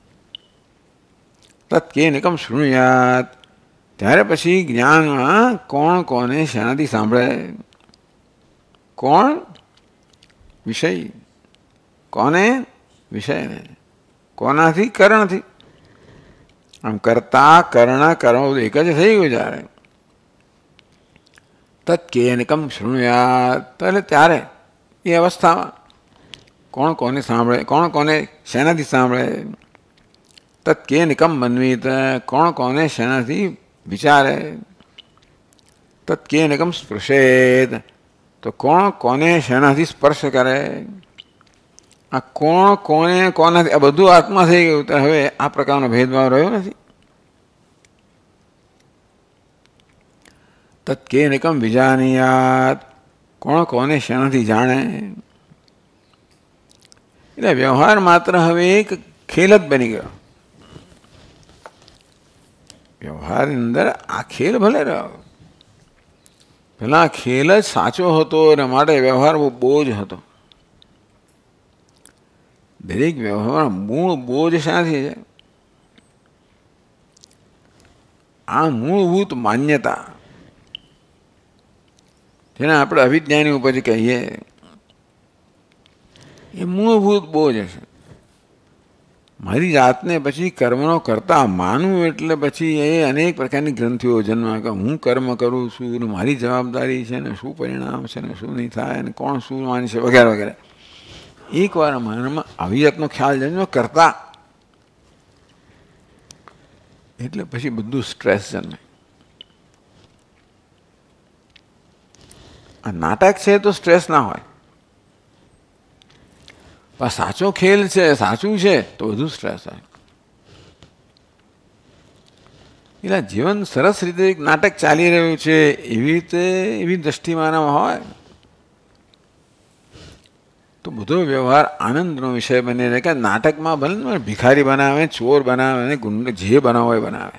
તત્કેન કમ શૃણુયાત, ત્યારે પછી જ્ઞાનમાં કોણ કોને શેનાથી સાંભળે? કોણ? વિષય. કોને? વિષયને. કોનાથી? કરણથી. આમ કરતા કર્ણ કર્મ બધું એક જ થઈ ગયું. જ્યારે તત્કેનકમ શૃણુયાત, એટલે ત્યારે એ અવસ્થામાં કોણ કોને સાંભળે? કોણ કોને શેનાથી સાંભળે? તત્કેનકમ મન્વિત, કોણ કોને શેનાથી વિચારે? તત્કેનકમ સ્પૃશેત, તો કોણ કોને શેનાથી સ્પર્શ કરે? આ કોણ કોને કોનાથી, આ બધું આત્મા થઈ ગયું. તો હવે આ પ્રકારનો ભેદભાવ રહ્યો નથી. તત્કેનકમ વિજાનીયાત, કોણ કોને શેનાથી જાણે? એટલે વ્યવહાર માત્ર હવે એક ખેલ જ બની ગયો. વ્યવહારની અંદર આ ખેલ ભલે રહ્યો. પેલા ખેલ જ સાચો હતો અને માટે વ્યવહાર બહુ બોજ હતો. દરેક વ્યવહાર મૂળ બોજ શાથી છે? આ મૂળભૂત માન્યતા, જેને આપણે અવિજ્ઞાની ઉપર કહીએ, એ મૂળભૂત બોજ છે. મારી જાતને પછી કર્મનો કરતા માનવું એટલે પછી એ અનેક પ્રકારની ગ્રંથિઓ જન્મ કે હું કર્મ કરું છું ને મારી જવાબદારી છે ને શું પરિણામ છે ને શું નહીં થાય ને કોણ શું માનશે વગેરે વગેરે. એકવાર મનમાં આવી જાતનો ખ્યાલ જન્મ્યો કરતા, એટલે પછી બધું સ્ટ્રેસ જન્મે. આ નાટક છે તો સ્ટ્રેસ ના હોય, પણ સાચો ખેલ છે, સાચું છે તો બધું સ્ટ્રેસ હોય. એટલે જીવન સરસ રીતે એક નાટક ચાલી રહ્યું છે એવી રીતે એવી દ્રષ્ટિમાનમાં હોય તો બધો વ્યવહાર આનંદનો વિષય બની રહે. કે નાટકમાં ભલે ભિખારી બનાવે, ચોર બનાવે, ગુંડ જે બનાવો એ બનાવે,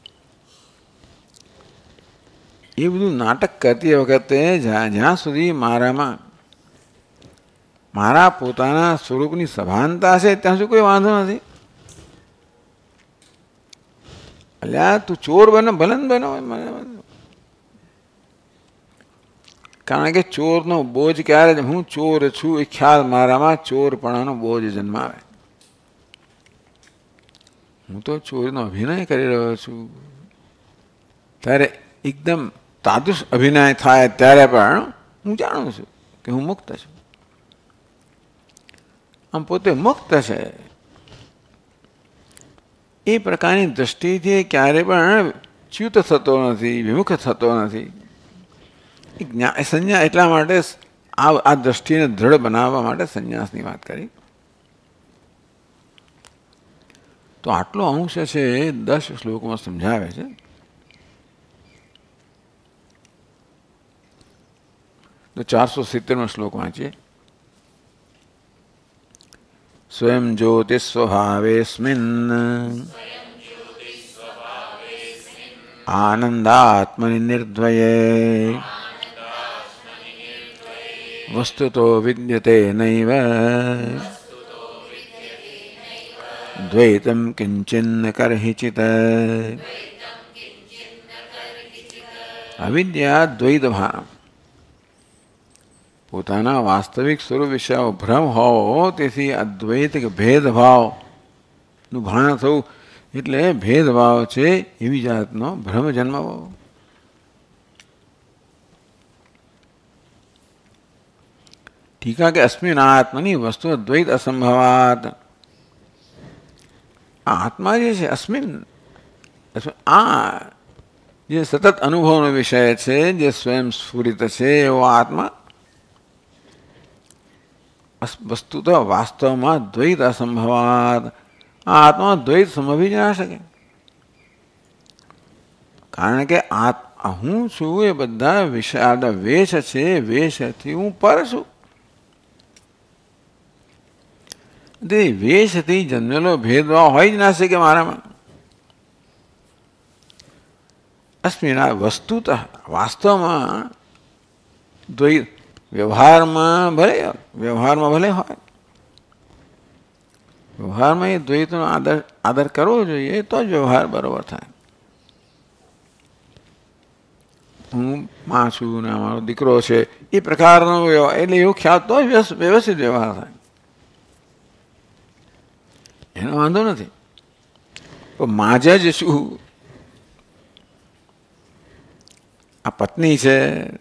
એ બધું નાટક કરતી વખતે જ્યાં સુધી મારામાં મારા પોતાના સ્વરૂપની સભાનતા છે ત્યાં સુધી કોઈ વાંધો નથી. અલ્યા તું ચોર બને ભલે ને બનો, કારણ કે ચોરનો બોજ ક્યારે હું ચોર છું એ ખ્યાલ મારામાં ચોરપણાનો બોજ જન્માવે. હું તો ચોરીનો અભિનય કરી રહ્યો છું ત્યારે એકદમ તાદૃશ અભિનય થાય ત્યારે પણ હું જાણું છું કે હું મુક્ત છું. આમ પોતે મુક્ત છે એ પ્રકારની દ્રષ્ટિથી ક્યારે પણ ચ્યુત થતો નથી, વિમુખ થતો નથી. સંન્યાસ એટલા માટે આ આ દ્રષ્ટિને દ્રઢ બનાવવા માટે સંન્યાસની વાત કરી. તો આટલો અંશ છે એ દસ શ્લોકમાં સમજાવે છે. તો ચારસો સિત્તેરનો શ્લોક વાંચીએ. સ્વયં જ્યોતિ સ્વભાવેસ્મિન આનંદાત્મનિ નિર્દ્વયે વસ્તુતો વિદ્યતે નૈવ દ્વૈતમ કિંચિન્ન કરહિચિત. અવિદ્યા દ્વૈત ભાન, પોતાના વાસ્તવિક સ્વરૂપ વિશે ભ્રમ હોવો, તેથી અદ્વૈત કે ભેદભાવનું ભાન થવું એટલે ભેદભાવ છે એવી જાતનો ભ્રમ જન્માવો. ટીકા કે અસ્મિન આત્મની વસ્તુ દ્વૈત અસંભવાત. આત્મા જે છે અસ્મિન, આ જે સતત અનુભવનો વિષય છે, જે સ્વયં સ્ફુરિત છે એવો આત્મા વસ્તુ તો વાસ્તવમાં દ્વૈત અસંભવાત. આ આત્મા દ્વૈત સંભવી જ ના શકે, કારણ કે આ હું છું એ બધા વિષય વેશ છે, વેશથી હું પર છું. વેશથી જન્મેલો ભેદભાવ હોય જ ના શકે મારામાં. અસ્મિના વસ્તુત વાસ્તવમાં દ્વૈત વ્યવહારમાં ભલે વ્યવહારમાં ભલે હોય, વ્યવહારમાં એ દ્વૈતનો આદર આદર કરવો જોઈએ તો જ વ્યવહાર બરોબર થાય. હું માં છું ને અમારો દીકરો છે એ પ્રકારનો વ્યવહાર, એટલે એવું ખ્યાલ તો જ વ્યવસ્થિત વ્યવહાર થાય, એનો વાંધો નથી. પણ માજે જ શું આ પત્ની છે,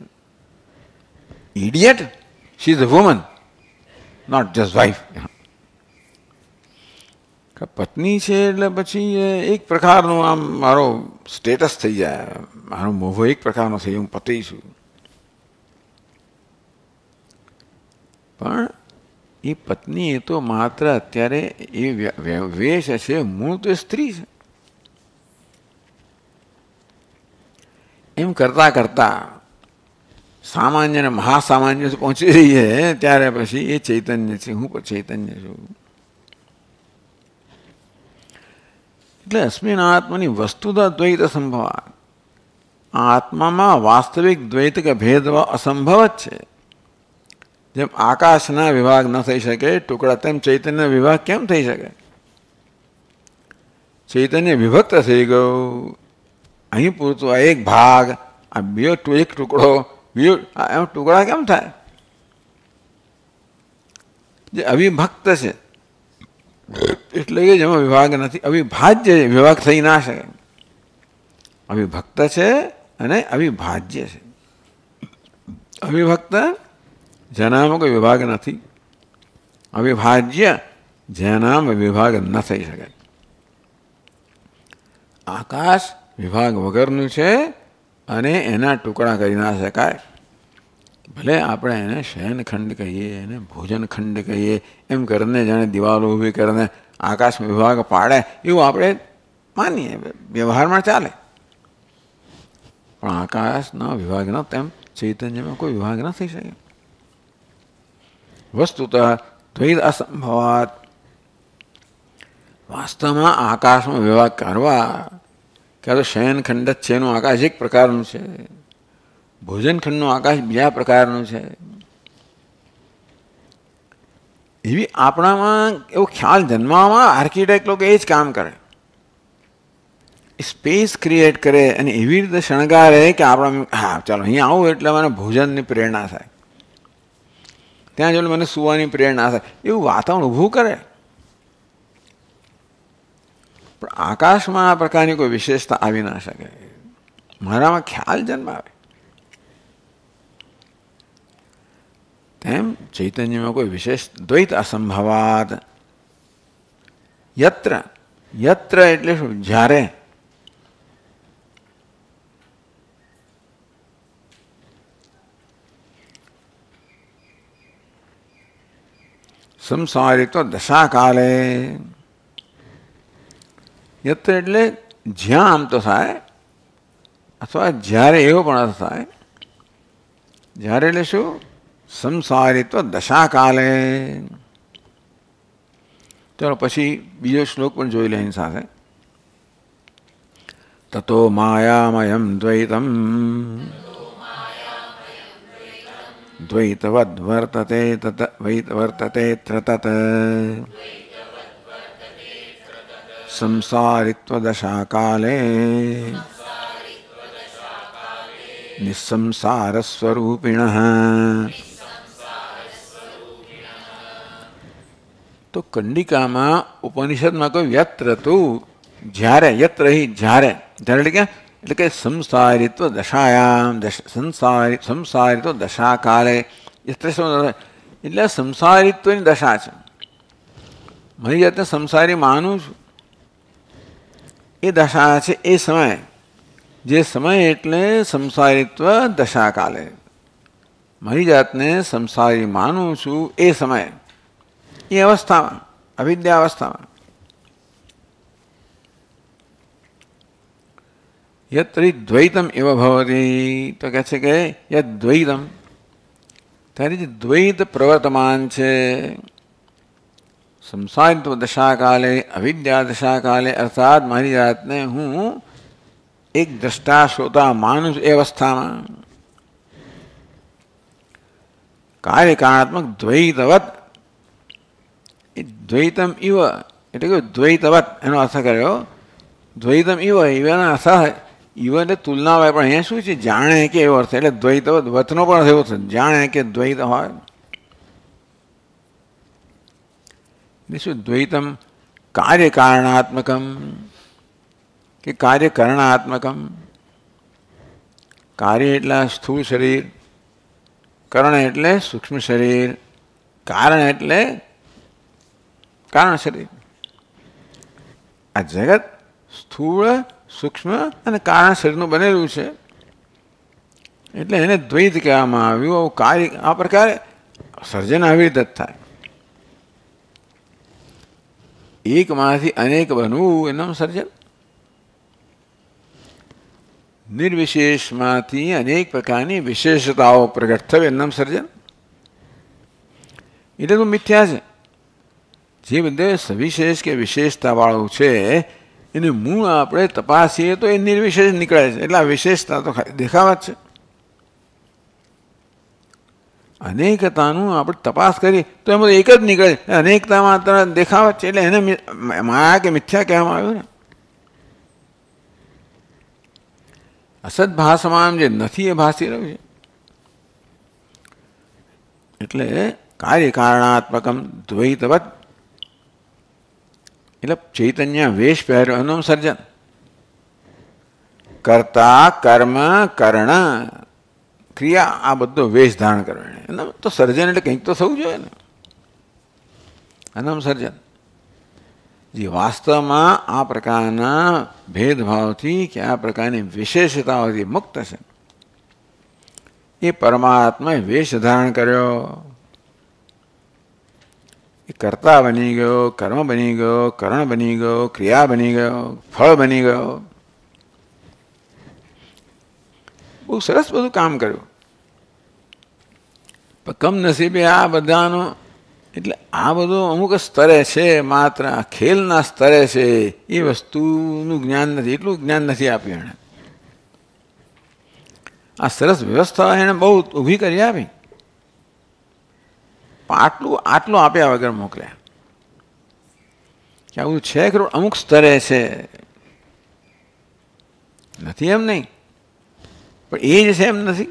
idiot, she is a woman, not just wife. પત્ની છે એટલે પછી એક પ્રકારનું આમ મારો સ્ટેટસ થઈ જાય, મારો મોભો એક પ્રકારનો થઈ જાય, હું પતિ છું. પણ એ પત્ની એ તો માત્ર અત્યારે એ વેશ છે, મૂળ તો સ્ત્રી છે. એમ કરતા કરતા સામાન્ય ને મહાસામાન્ય પહોંચી રહીએ ત્યારે પછી એ ચૈતન્ય છે, હું પણ ચૈતન્ય છું. એટલે અસ્મિન આત્માની વસ્તુતા દ્વૈત અસંભવા. આત્મામાં વાસ્તવિક દ્વૈત કે ભેદભાવ અસંભવ જ છે. જેમ આકાશના વિભાગ ન થઈ શકે ટુકડા, તેમ ચૈતન્ય વિભાગ કેમ થઈ શકે? ચૈતન્ય વિભક્ત થઈ ગયું. અહીં પૂરતું આ એક ભાગ, આ બે એક ટુકડો, બે એમ ટુકડા કેમ થાય? જે અવિભક્ત છે એટલે કે જેમાં વિભાગ નથી, અવિભાજ્ય વિભાગ થઈ ના શકે. અવિભક્ત છે અને અવિભાજ્ય છે. અવિભક્ત જેનામાં કોઈ વિભાગ નથી, અવિભાજ્ય જેનામાં વિભાગ ન થઈ શકે. આકાશ વિભાગ વગરનું છે અને એના ટુકડા કરી ના શકાય. ભલે આપણે એને શયનખંડ કહીએ, એને ભોજનખંડ કહીએ, એમ કરીને જાણે દિવાલો ઊભી કરીને આકાશમાં વિભાગ પાડે એવું આપણે માનીએ, વ્યવહારમાં ચાલે. પણ આકાશનો વિભાગ ન તેમ ચૈતન્યમાં કોઈ વિભાગ ન થઈ શકે. વસ્તુતઃ દ્વૈત અસંભવાત. વાસ્તવમાં આકાશમાં વિભાગ કરવા કે તો શયનખંડ જ છે એનું આકાશ એક પ્રકારનું છે, ભોજનખંડનું આકાશ બીજા પ્રકારનું છે. એવી આપણામાં એવો ખ્યાલ જન્મામાં આર્કિટેક્ટ લોકો એ જ કામ કરે, સ્પેસ ક્રિએટ કરે અને એવી રીતે શણગારે કે આપણા હા ચાલો અહીંયા આવું એટલે મને ભોજનની પ્રેરણા થાય, ત્યાં જો મને સુવાની પ્રેરણા થાય, એવું વાતાવરણ ઊભું કરે. પણ આકાશમાં આ પ્રકારની કોઈ વિશેષતા આવી ના શકે. મારામાં ખ્યાલ જન્માવે તેમ ચૈતન્યમાં કોઈ વિશેષ દ્વૈત અસંભવાત. યત્ર યત્ર એટલે શું? જ્યારે સંસારિત્વ દશા કાલે. યત્ર એટલે જ્યાં આમ તો થાય, અથવા જ્યારે એવો પણ અર્થ થાય. જ્યારે એટલે શું? સંસારિત્વ દશા કાલે. ચાલો પછી બીજો શ્લોક પણ જોઈ લે એની સાથે. તતો માયામયમ દ્વૈતમ દ્વૈતવદ વર્તતે તત વર્તતે ત્રતત સંસારિત્વ દશા કાલે નિસંસાર સ્વરૂપિણઃ. તો કંડિકામાં ઉપનિષદમાં કોઈ યત્ર તું જ્યારે, યત્ર હિ જ્યારે, જ્યારે એટલે ક્યાં? એટલે કે સંસારિત્વ દશાયામ સંસારી સંસારિત્વ દશા કાલે. એટલે સંસારિત્વની દશા છે. મારી જાતને સંસારી માનું છું એ દશા છે. એ સમય, જે સમય એટલે સંસારિત્વ દશા કાલે. મારી જાતને સંસારી માનું છું એ સમય, એ અવસ્થામાં, અવિદ્યા અવસ્થામાં. યત્રી દ્વૈતમ એવ ભવતી. તો કહે છે કે યદ દ્વૈતમ, ત્યારે જે દ્વૈત પ્રવર્તમાન છે સંસારિત્વ દશા કાલે, અવિદ્યા દશા કાલે, અર્થાત મારી જાતને હું એક દ્રષ્ટા શ્રોતા માનું છું એ અવસ્થામાં. કાર્યકારણાત્મક દ્વૈતવત. એ દ્વૈતમ ઇવ એટલે કે દ્વૈતવત એનો અર્થ કર્યો. દ્વૈતમ ઇવ ઇવના અર્થ ઇવ એટલે તુલના હોય, પણ અહીંયા શું છે? જાણે કે એવો અર્થ. એટલે દ્વૈતવત વતનો પણ અર્થ એવો છે, જાણે કે દ્વૈત હોય. શું? દ્વૈતમ કાર્યકારણાત્મકમ કે કાર્યકરણાત્મકમ. કાર્ય એટલે સ્થૂળ શરીર, કરણ એટલે સૂક્ષ્મ શરીર, કારણ એટલે કારણ શરીર. આ જગત સ્થૂળ, સૂક્ષ્મ અને કારણ શરીરનું બનેલું છે, એટલે એને દ્વૈત કહેવામાં આવ્યું. કાર્ય આ પ્રકારે સર્જન આવી રીતે જ થાય. એકમાંથી અનેક બનવું એનું સર્જન. નિર્વિશેષમાંથી અનેક પ્રકારની વિશેષતાઓ પ્રગટ થવી એનું સર્જન. એટલે તો મિથ્યા છે. જે બધે સવિશેષ કે વિશેષતાવાળું છે એને મૂળ આપણે તપાસીએ તો એ નિર્વિશેષ નીકળે છે. એટલે આ વિશેષતા તો દેખાવા જ છે. અનેકતાનું આપણે તપાસ કરીએ તો એમાં એક જ નીકળે છે. અનેકતા માત્ર દેખાવા જ છે. એટલે એને માયા કે મિથ્યા કહેવામાં આવ્યું ને. અસદ ભાસમાન જે નથી એ ભાસી રહ્યું છે. એટલે કાર્યકારણાત્મકમ દ્વૈતવત એટલે ચૈતન્ય વેશ પહેર્યો એનું સર્જન. કર્તા કર્મ કરણ ક્રિયા આ બધો વેશ ધારણ કરવો એનું તો સર્જન. એટલે કંઈક તો થવું જોઈએ ને. એનું સર્જન જે વાસ્તવમાં આ પ્રકારના ભેદભાવથી કે આ પ્રકારની વિશેષતાઓથી મુક્ત છે, એ પરમાત્માએ વેશ ધારણ કર્યો. એ કર્તા બની ગયો, કર્મ બની ગયો, કરણ બની ગયો, ક્રિયા બની ગયો, ફળ બની ગયો. બહુ સરસ બધું કામ કર્યું. પણ કમનસીબે આ બધાનો એટલે આ બધું અમુક સ્તરે છે, માત્ર ખેલના સ્તરે છે. એ વસ્તુનું જ્ઞાન નથી, એટલું જ્ઞાન નથી આપ્યું એણે. આ સરસ વ્યવસ્થા એણે બહુ ઊભી કરી આપી, પણ આટલું આટલું આપ્યા વગર મોકલ્યા કે આ બધું છે ખરું, અમુક સ્તરે છે, નથી એમ નહીં, પણ એ જ છે એમ નથી.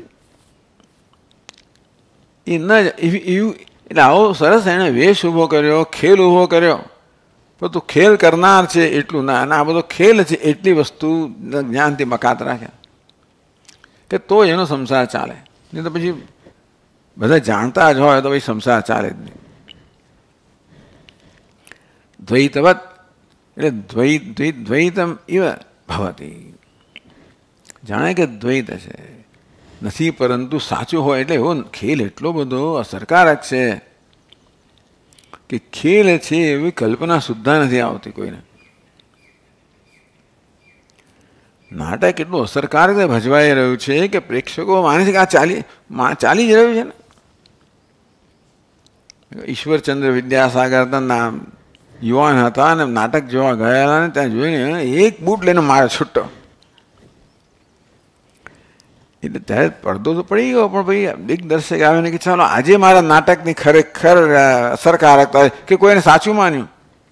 એ ન એવું એટલે આવો સરસ એણે વેશ ઊભો કર્યો, ખેલ ઊભો કર્યો, પણ તું ખેલ કરનાર છે એટલું ના, અને આ બધો ખેલ છે એટલી વસ્તુ જ્ઞાનથી બકાત રાખ્યા કે તો એનો સંસાર ચાલે. નહીં તો પછી બધા જાણતા જ હોય તો પછી સંસાર ચાલે જ નહીં. દ્વૈતવત એટલે દ્વૈત દ્વૈત દ્વૈતમ ઇવ ભવતી, જાણે કે દ્વૈત છે નથી પરંતુ સાચું હોય. એટલે એવો ખેલ એટલો બધો અસરકારક છે કે ખેલ છે એવી કલ્પના સુદ્ધા નથી આવતી કોઈને. નાટક એટલું અસરકારક ભજવાઈ રહ્યું છે કે પ્રેક્ષકો માને છે કે આ ચાલી ચાલી જ રહ્યું છે ને. ઈશ્વરચંદ્ર વિદ્યાસાગર નામ યુવાન હતા અને નાટક જોવા ગયેલા ને ત્યાં જોઈને એક બૂટ લઈને મારે છૂટો. એટલે ત્યારે પડદો તો પડી ગયો, પણ ભાઈ દિગ્દર્શક આવે ને કે ચાલો આજે મારા નાટકની ખરેખર અસરકારકતા કે કોઈને સાચું માન્યું.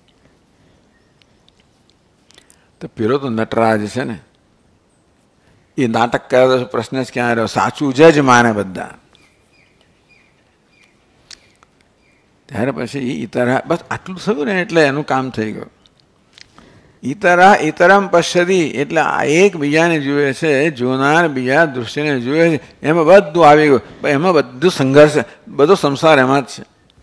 તો પેલો તો નટરાજ છે ને, એ નાટક કરે તો પ્રશ્ન જ ક્યાં રહ્યો, સાચું જ માને બધા. ત્યારે પછી ઈતરા બસ આટલું થયું ને એટલે એનું કામ થઈ ગયું. ઈતરા ઈતરમ પશ્યતી એટલે આ એકબીજાને જુએ છે, જોનાર બીજા દૃશ્યને જુએ છે, એમાં બધું આવી ગયું. એમાં બધું સંઘર્ષ, બધો સંસાર એમાં જ છે.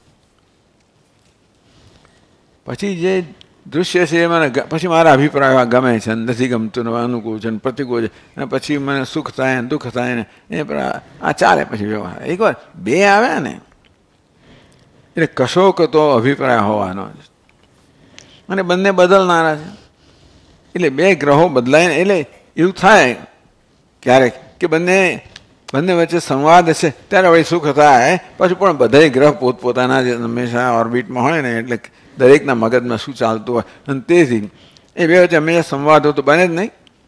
પછી જે દૃશ્ય છે એ મને પછી મારા અભિપ્રાય ગમે છે, નથી ગમતું, અનુકૂળ છે, પ્રતિકૂળ છે, અને પછી મને સુખ થાય ને દુઃખ થાય ને એ આ ચાલે. પછી વ્યવહાર એકવાર બે આવ્યા ને એટલે કશોક તો અભિપ્રાય હોવાનો જ, અને બંને બદલનારા છે. એટલે બે ગ્રહો બદલાય ને એટલે એવું થાય ક્યારેક કે બંને બંને વચ્ચે સંવાદ છે ત્યારે વળી સુખ થાય. પછી પણ બધા ગ્રહ પોતપોતાના જ હંમેશા ઓર્બિટમાં હોય ને એટલે દરેકના મગજમાં શું ચાલતું હોય, અને તેથી એ બે વચ્ચે હંમેશા સંવાદ તો બને જ નહીં.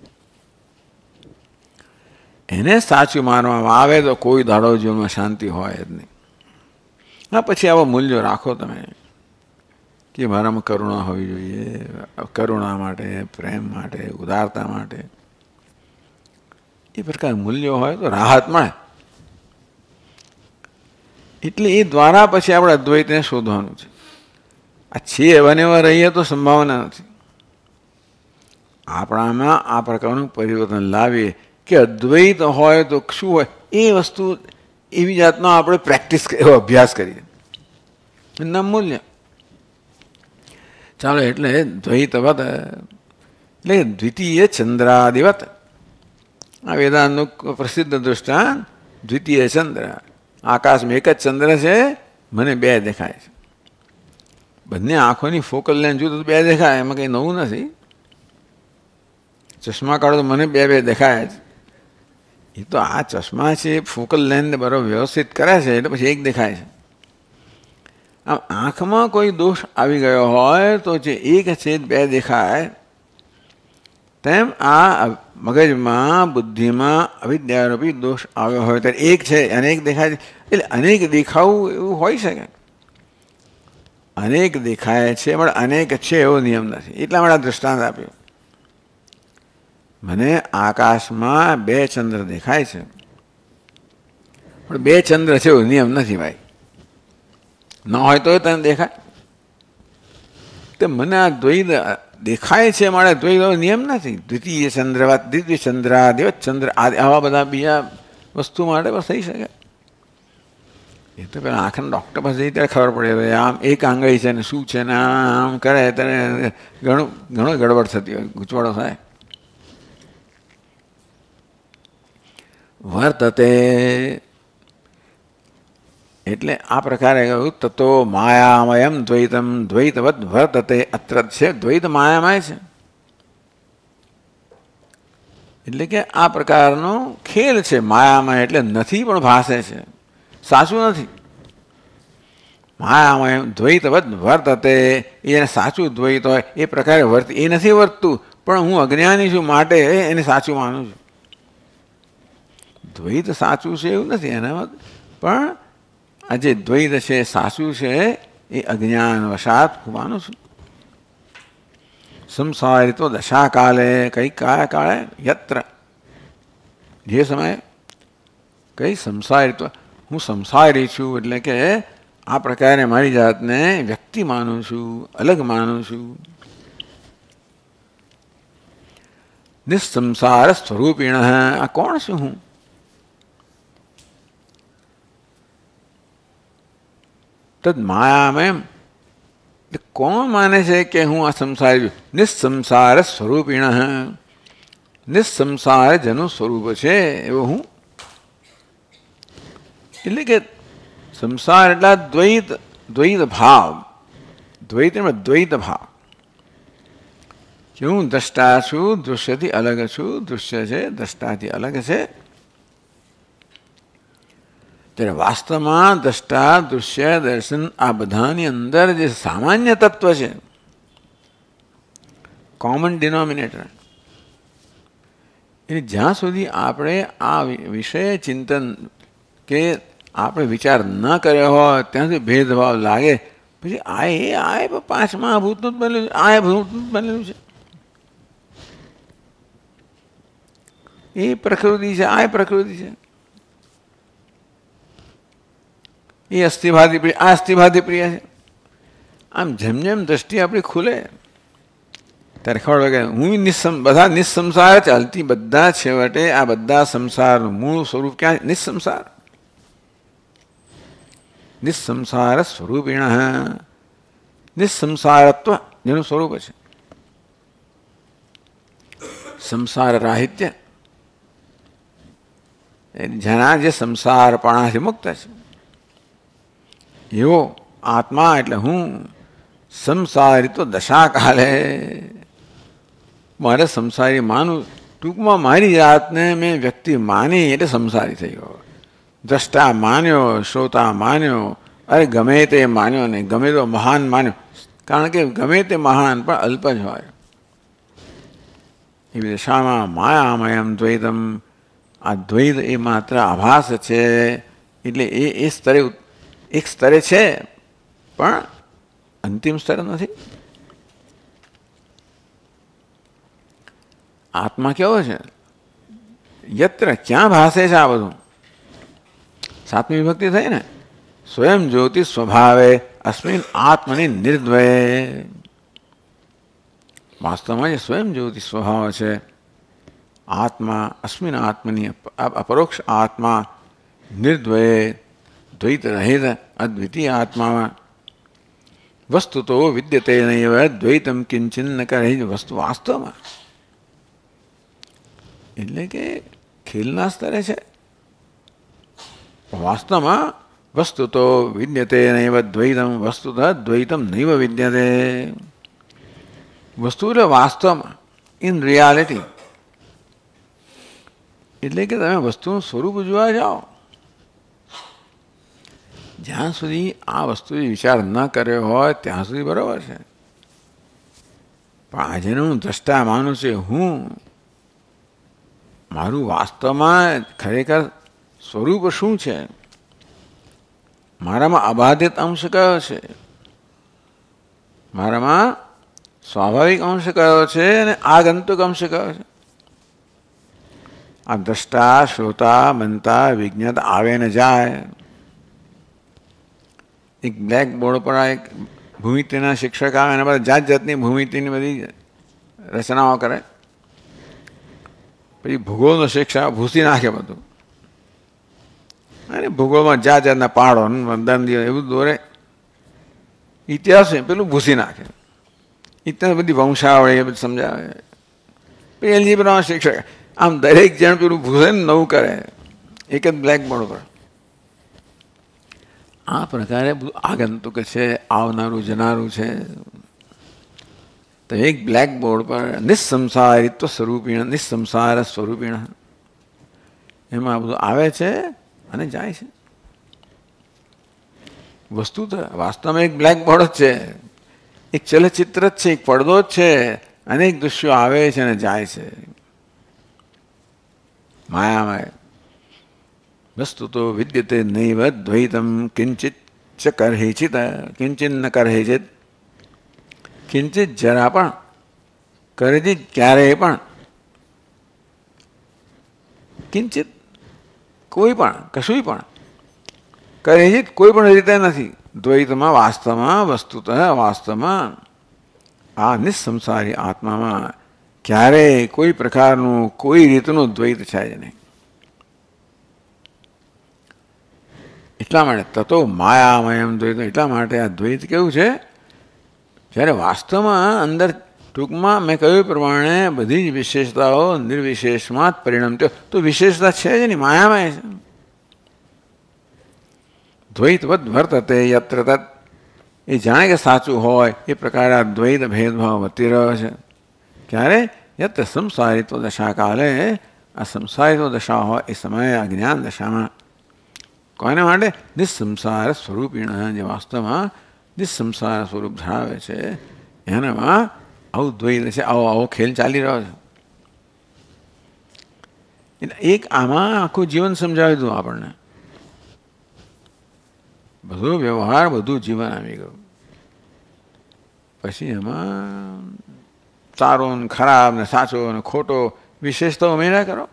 એને સાચું માનવામાં આવે તો કોઈ દાડો જીવનમાં શાંતિ હોય જ નહીં. હા, પછી આવા મૂલ્યો રાખો તમે કે મારામાં કરુણા હોવી જોઈએ, કરુણા માટે, પ્રેમ માટે, ઉદારતા માટે, એ પ્રકાર મૂલ્યો હોય તો રાહત મળે. એટલે એ દ્વારા પછી આપણે અદ્વૈતને શોધવાનું છે. આ છે એવા ને એવા રહીએ તો સંભાવના નથી. આપણામાં આ પ્રકારનું પરિવર્તન લાવીએ કે અદ્વૈત હોય તો શું હોય એ વસ્તુ એવી જાતનો આપણે પ્રેક્ટિસ એવો અભ્યાસ કરીએ એના મૂલ્ય. ચાલો એટલે દ્વૈતવત એટલે દ્વિતીય ચંદ્રાદિવત. આ વેદાંતનું પ્રસિદ્ધ દૃષ્ટાંત દ્વિતીય ચંદ્ર. આકાશમાં એક જ ચંદ્ર છે, મને બે દેખાય છે. બંને આંખોની ફોકલ લેન્થ જુઓ તો બે દેખાય, એમાં કંઈ નવું નથી. ચશ્મા કાઢો તો મને બે બે દેખાય જ. એ તો આ ચશ્મા છે ફોકલ લેન્થ બરાબર વ્યવસ્થિત કરે છે એટલે પછી એક દેખાય છે. આમ આંખમાં કોઈ દોષ આવી ગયો હોય તો જે એક છે બે દેખાય, તેમ આ મગજમાં બુદ્ધિમાં અવિદ્યારૂપી દોષ આવ્યો હોય ત્યારે એક છે અનેક દેખાય છે. એટલે અનેક દેખાવું એવું હોઈ શકે, અનેક દેખાય છે પણ અનેક છે એવો નિયમ નથી. એટલા માટે દૃષ્ટાંત આપ્યું. મને આકાશમાં બે ચંદ્ર દેખાય છે પણ બે ચંદ્ર છે એવો નિયમ નથી ભાઈ. ન હોય તો તને દેખાય. તો મને આ દ્વૈત દેખાય છે મારે દ્વૈત નિયમ નથી. દ્વિતીય ચંદ્રવાત દ્વિતીય ચંદ્રાદિવત ચંદ્ર આવા બધા બીજા વસ્તુ માટે પણ થઈ શકે. એ તો પેલા આંખના ડૉક્ટર પાસે જઈ ત્યારે ખબર પડે હવે આમ એક આંગળી છે ને શું છે ને આમ કરે ત્યારે ઘણું ઘણું ગડબડ થતી હોય, ગૂંચવાડો થાય. વર્તતે એટલે આ પ્રકારે કહ્યું તતો માયામયમ દ્વૈતમ દ્વૈતવત વર્તતે. અત્ર છે દ્વૈત માયામય છે એટલે કે આ પ્રકારનો ખેલ છે. માયામય એટલે નથી પણ ભાસે છે, સાચું નથી. માયામય દ્વૈતવત વર્તતે એને સાચું દ્વૈત હોય એ પ્રકારે વર્ત એ નથી વર્તતું, પણ હું અજ્ઞાની છું માટે એને સાચું માનું છું. દ્વૈત સાચું છે એવું નથી એનામાં, પણ આ જે દ્વૈત છે સાચું છે એ અજ્ઞાન વશાત હું માનું છું. સંસારિતો દશા કાલે કઈ કયા કાળે યત્ર જે સમયે કઈ સંસારિતો હું સંસારી છું એટલે કે આ પ્રકારે મારી જાતને વ્યક્તિ માનું છું, અલગ માનું છું. નિસંસાર સ્વરૂપિણ આ કોણ છું હું? તદ માયામય કોણ માને છે કે હું આ સંસારી છું? નિસંસાર સ્વરૂપિણ નિસંસાર જેનું સ્વરૂપ છે એવો હું. એટલે કે સંસાર એટલા દ્વૈત દ્વૈત ભાવ, દ્વૈત એમાં દ્વૈત ભાવ કે હું દ્રષ્ટા છું, દૃશ્યથી અલગ છું, દૃશ્ય છે દ્રષ્ટાથી અલગ છે. ત્યારે વાસ્તવમાં દ્રષ્ટા દૃશ્ય દર્શન આ બધાની અંદર જે સામાન્ય તત્વ છે, કોમન ડિનોમિનેટર, એ જ્યાં સુધી આપણે આ વિષય ચિંતન કે આપણે વિચાર ન કર્યો હોય ત્યાં સુધી ભેદભાવ લાગે. પછી આ એ આ પાંચમા ભૂતનું જ બનેલું છે, આ ભૂતનું જ બનેલું છે, એ પ્રકૃતિ છે, આ પ્રકૃતિ છે, એ અસ્થિભાતિ પ્રિય આ અસ્થિભાતિ પ્રિય છે. આમ જેમ જેમ દ્રષ્ટિ આપણી ખુલે ત્યારે ખબર પડે કે હું નિસમ બધા નિસંસાર ચાલતી, બધા છેવટે આ બધા સંસારનું મૂળ સ્વરૂપ ક્યાં? નિસંસાર. નિસંસાર સ્વરૂપિણ નિસંસારત્વ જેનું સ્વરૂપ છે. સંસાર રાહિત્ય જેના જે સંસારપણાથી મુક્ત છે એવો આત્મા એટલે હું સંસારી તો દશા કાલે મારે સંસારી માનું. ટૂંકમાં મારી જાતને મેં વ્યક્તિ માની એટલે સંસારી થઈ ગયો. દ્રષ્ટા માન્યો, શ્રોતા માન્યો, અરે ગમે તે માન્યો નહીં, ગમે તો મહાન માન્યો, કારણ કે ગમે તે મહાન પણ અલ્પ જ હોય. એવી દશામાં માયામયમ દ્વૈતમ આ દ્વૈત એ માત્ર આભાસ છે. એટલે એ એ સ્તરે એક સ્તરે છે પણ અંતિમ સ્તરે નથી. આત્મા કેવો છે? યત્ર ક્યાં ભાસે છે આ બધું? સાતમી વિભક્તિ થઈ ને, સ્વયં જ્યોતિ સ્વભાવે અસ્મિન આત્મની નિર્દ્વય. વાસ્તવમાં જે સ્વયં જ્યોતિ સ્વભાવ છે આત્મા, અસ્મિન આત્મની અપરોક્ષ આત્મા, નિર્દ્વય દ્વૈત રહિત અદ્વિતીય આત્મામાં વસ્તુ તો વિદ્યતે નૈવ દ્વૈતમ કિંચિન ન કરે. વસ્તુ વાસ્તવમાં એટલે કે ખેલના સ્તરે છે. વાસ્તવમાં વસ્તુ તો વિદ્યતે નૈવ દ્વૈતમ વસ્તુતઃ દ્વૈતમ નૈવ વિદ્યતે. વસ્તુ એટલે વાસ્તવમાં, ઇન રિયાલિટી. એટલે કે તમે વસ્તુનું સ્વરૂપ જોવા જાઓ, જ્યાં સુધી આ વસ્તુ વિચાર ન કર્યો હોય ત્યાં સુધી બરાબર છે. પણ આજેનું હું દ્રષ્ટા માનું છું, હું મારું વાસ્તવમાં ખરેખર સ્વરૂપ શું છે? મારામાં અબાધિત અંશ કયો છે? મારામાં સ્વાભાવિક અંશ કયો છે અને આગંતુક અંશ કયો છે? આ દ્રષ્ટા શ્રોતા મનતા વિજ્ઞાત આવે ને જાય. એક બ્લેક બોર્ડ પર આ એક ભૂમિતિના શિક્ષક આવે એના બધા જાત જાતની ભૂમિતિની બધી રચનાઓ કરે. પછી ભૂગોળનો શિક્ષક ભૂસી નાખે બધું. અને ભૂગોળમાં જાત જાતના પહાડો દંડીઓ એવું દોરે. ઇતિહાસ પેલું ભૂસી નાખે. ઇતિહાસ બધી વંશાવળી એ બધું સમજાવે. પહેલી બધા શિક્ષક આમ દરેક જણ પેલું ભૂસે ને નવું કરે એક જ બ્લેકબોર્ડ પર. આ પ્રકારે બધું આગંતુક છે, આવનારું જનારું છે. તો એક બ્લેકબોર્ડ પર નિસંસારિત્વ સ્વરૂપીણ નિસંસાર સ્વરૂપીણ એમાં બધું આવે છે અને જાય છે. વસ્તુ તો વાસ્તવમાં એક બ્લેકબોર્ડ જ છે, એક ચલચિત્ર જ છે, એક પડદો જ છે. અનેક દૃશ્યો આવે છે અને જાય છે. માયામય વસ્તુ તો વિદ્યતે નૈવ દ્વૈતમ કિંચિત ચ કરહેચિત કિંચિત ન કરહેચિત કિંચિત જરા પણ કરહેચિત ક્યારેય પણ કિંચિત કોઈ પણ કશું પણ કરહેચિત કોઈ પણ રીતે નથી. દ્વૈતમાં વાસ્તવમાં વસ્તુતઃ વાસ્તવમાં આ નિસંસારી આત્મામાં ક્યારેય કોઈ પ્રકારનું કોઈ રીતનું દ્વૈત છે જ નહીં. એટલા માટે તતો માયામયમ દ્વૈત. એટલા માટે આ દ્વૈત કેવું છે? જ્યારે વાસ્તવમાં અંદર ટૂંકમાં મેં કહ્યું પ્રમાણે બધી જ વિશેષતાઓ નિર્વિશેષમાં જ પરિણમતી તો વિશેષતા છે જ નહીં, માયામય છે. દ્વૈતવદ વર્તતે યત્ર તત્. એ જાણે કે સાચું હોય એ પ્રકારે આ દ્વૈત ભેદભાવ વધતી રહ્યો છે. ક્યારે? યત્ર સંસારિત્વ દશા કાલે. આ સંસારિત્વ દશા હોય એ સમયે આ જ્ઞાન દશામાં કોને માટે? નિસંસાર સ્વરૂપીણ જે વાસ્તવમાં નિસંસાર સ્વરૂપ ધરાવે છે એનામાં આવું દ્વૈત છે, આવો આવો ખેલ ચાલી રહ્યો છે. એટલે એક આમાં આખું જીવન સમજાવી દઉં આપણને. બધો વ્યવહાર બધું જીવન આવી ગયું. પછી એમાં સારો ને ખરાબ ને સાચો ને ખોટો વિશેષતાઓ ઉમેર્યા કરો.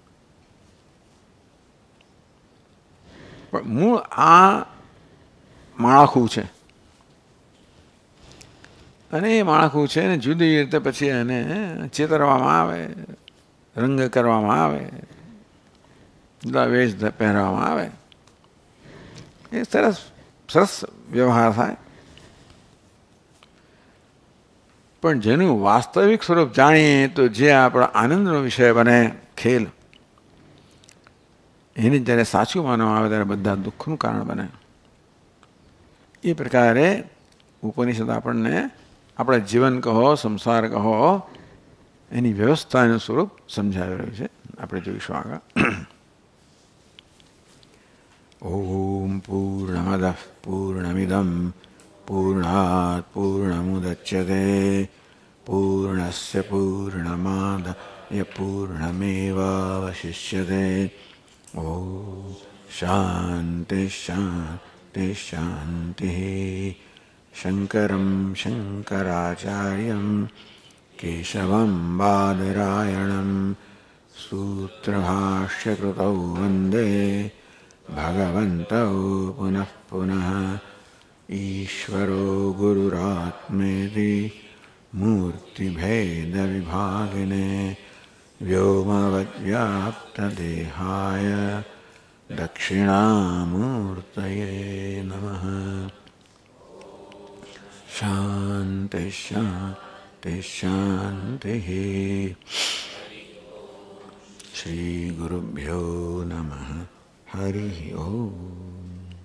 પણ મૂળ આ માળખું છે અને એ માળખું છે ને જુદી રીતે પછી એને ચેતરવામાં આવે, રંગ કરવામાં આવે, જુદા વેશ પહેરવામાં આવે. એ સરસ સરસ વ્યવહાર થાય. પણ જેનું વાસ્તવિક સ્વરૂપ જાણીએ તો જે આપણા આનંદનો વિષય બને ખેલ, એને જ્યારે સાચું માનવામાં આવે ત્યારે બધા દુઃખનું કારણ બને. એ પ્રકારે ઉપનિષદ આપણને આપણા જીવન કહો, સંસાર કહો, એની વ્યવસ્થાનું સ્વરૂપ સમજાવી રહ્યું છે. આપણે જોઈશું આગળ. ઓમ પૂર્ણમદ પૂર્ણમિદમ પૂર્ણાત પૂર્ણમુદચ્યતે પૂર્ણસ્ય પૂર્ણમાદાય પૂર્ણમેવાવશિષ્યતે. ઓમ શાંતિ શાંતિ શાંતિ. શંકરમ શંકરાચાર્યમ કેશવમ બાદરાયણમ સૂત્રભાષ્યકૃતૌ વંદે ભગવन्तौ પુનઃ પુનઃ. ઈશ્વરો ગુરુરાત્મેતિ મૂર્તિભેદવિભાગિને વ્યોમવદ્વ્યાપ્તદેહાય દક્ષિણામૂર્તયે નમઃ. શાંતિ શાંતિ શાંતિ. શ્રી ગુરુભ્યો નમઃ. હરિ ઓમ.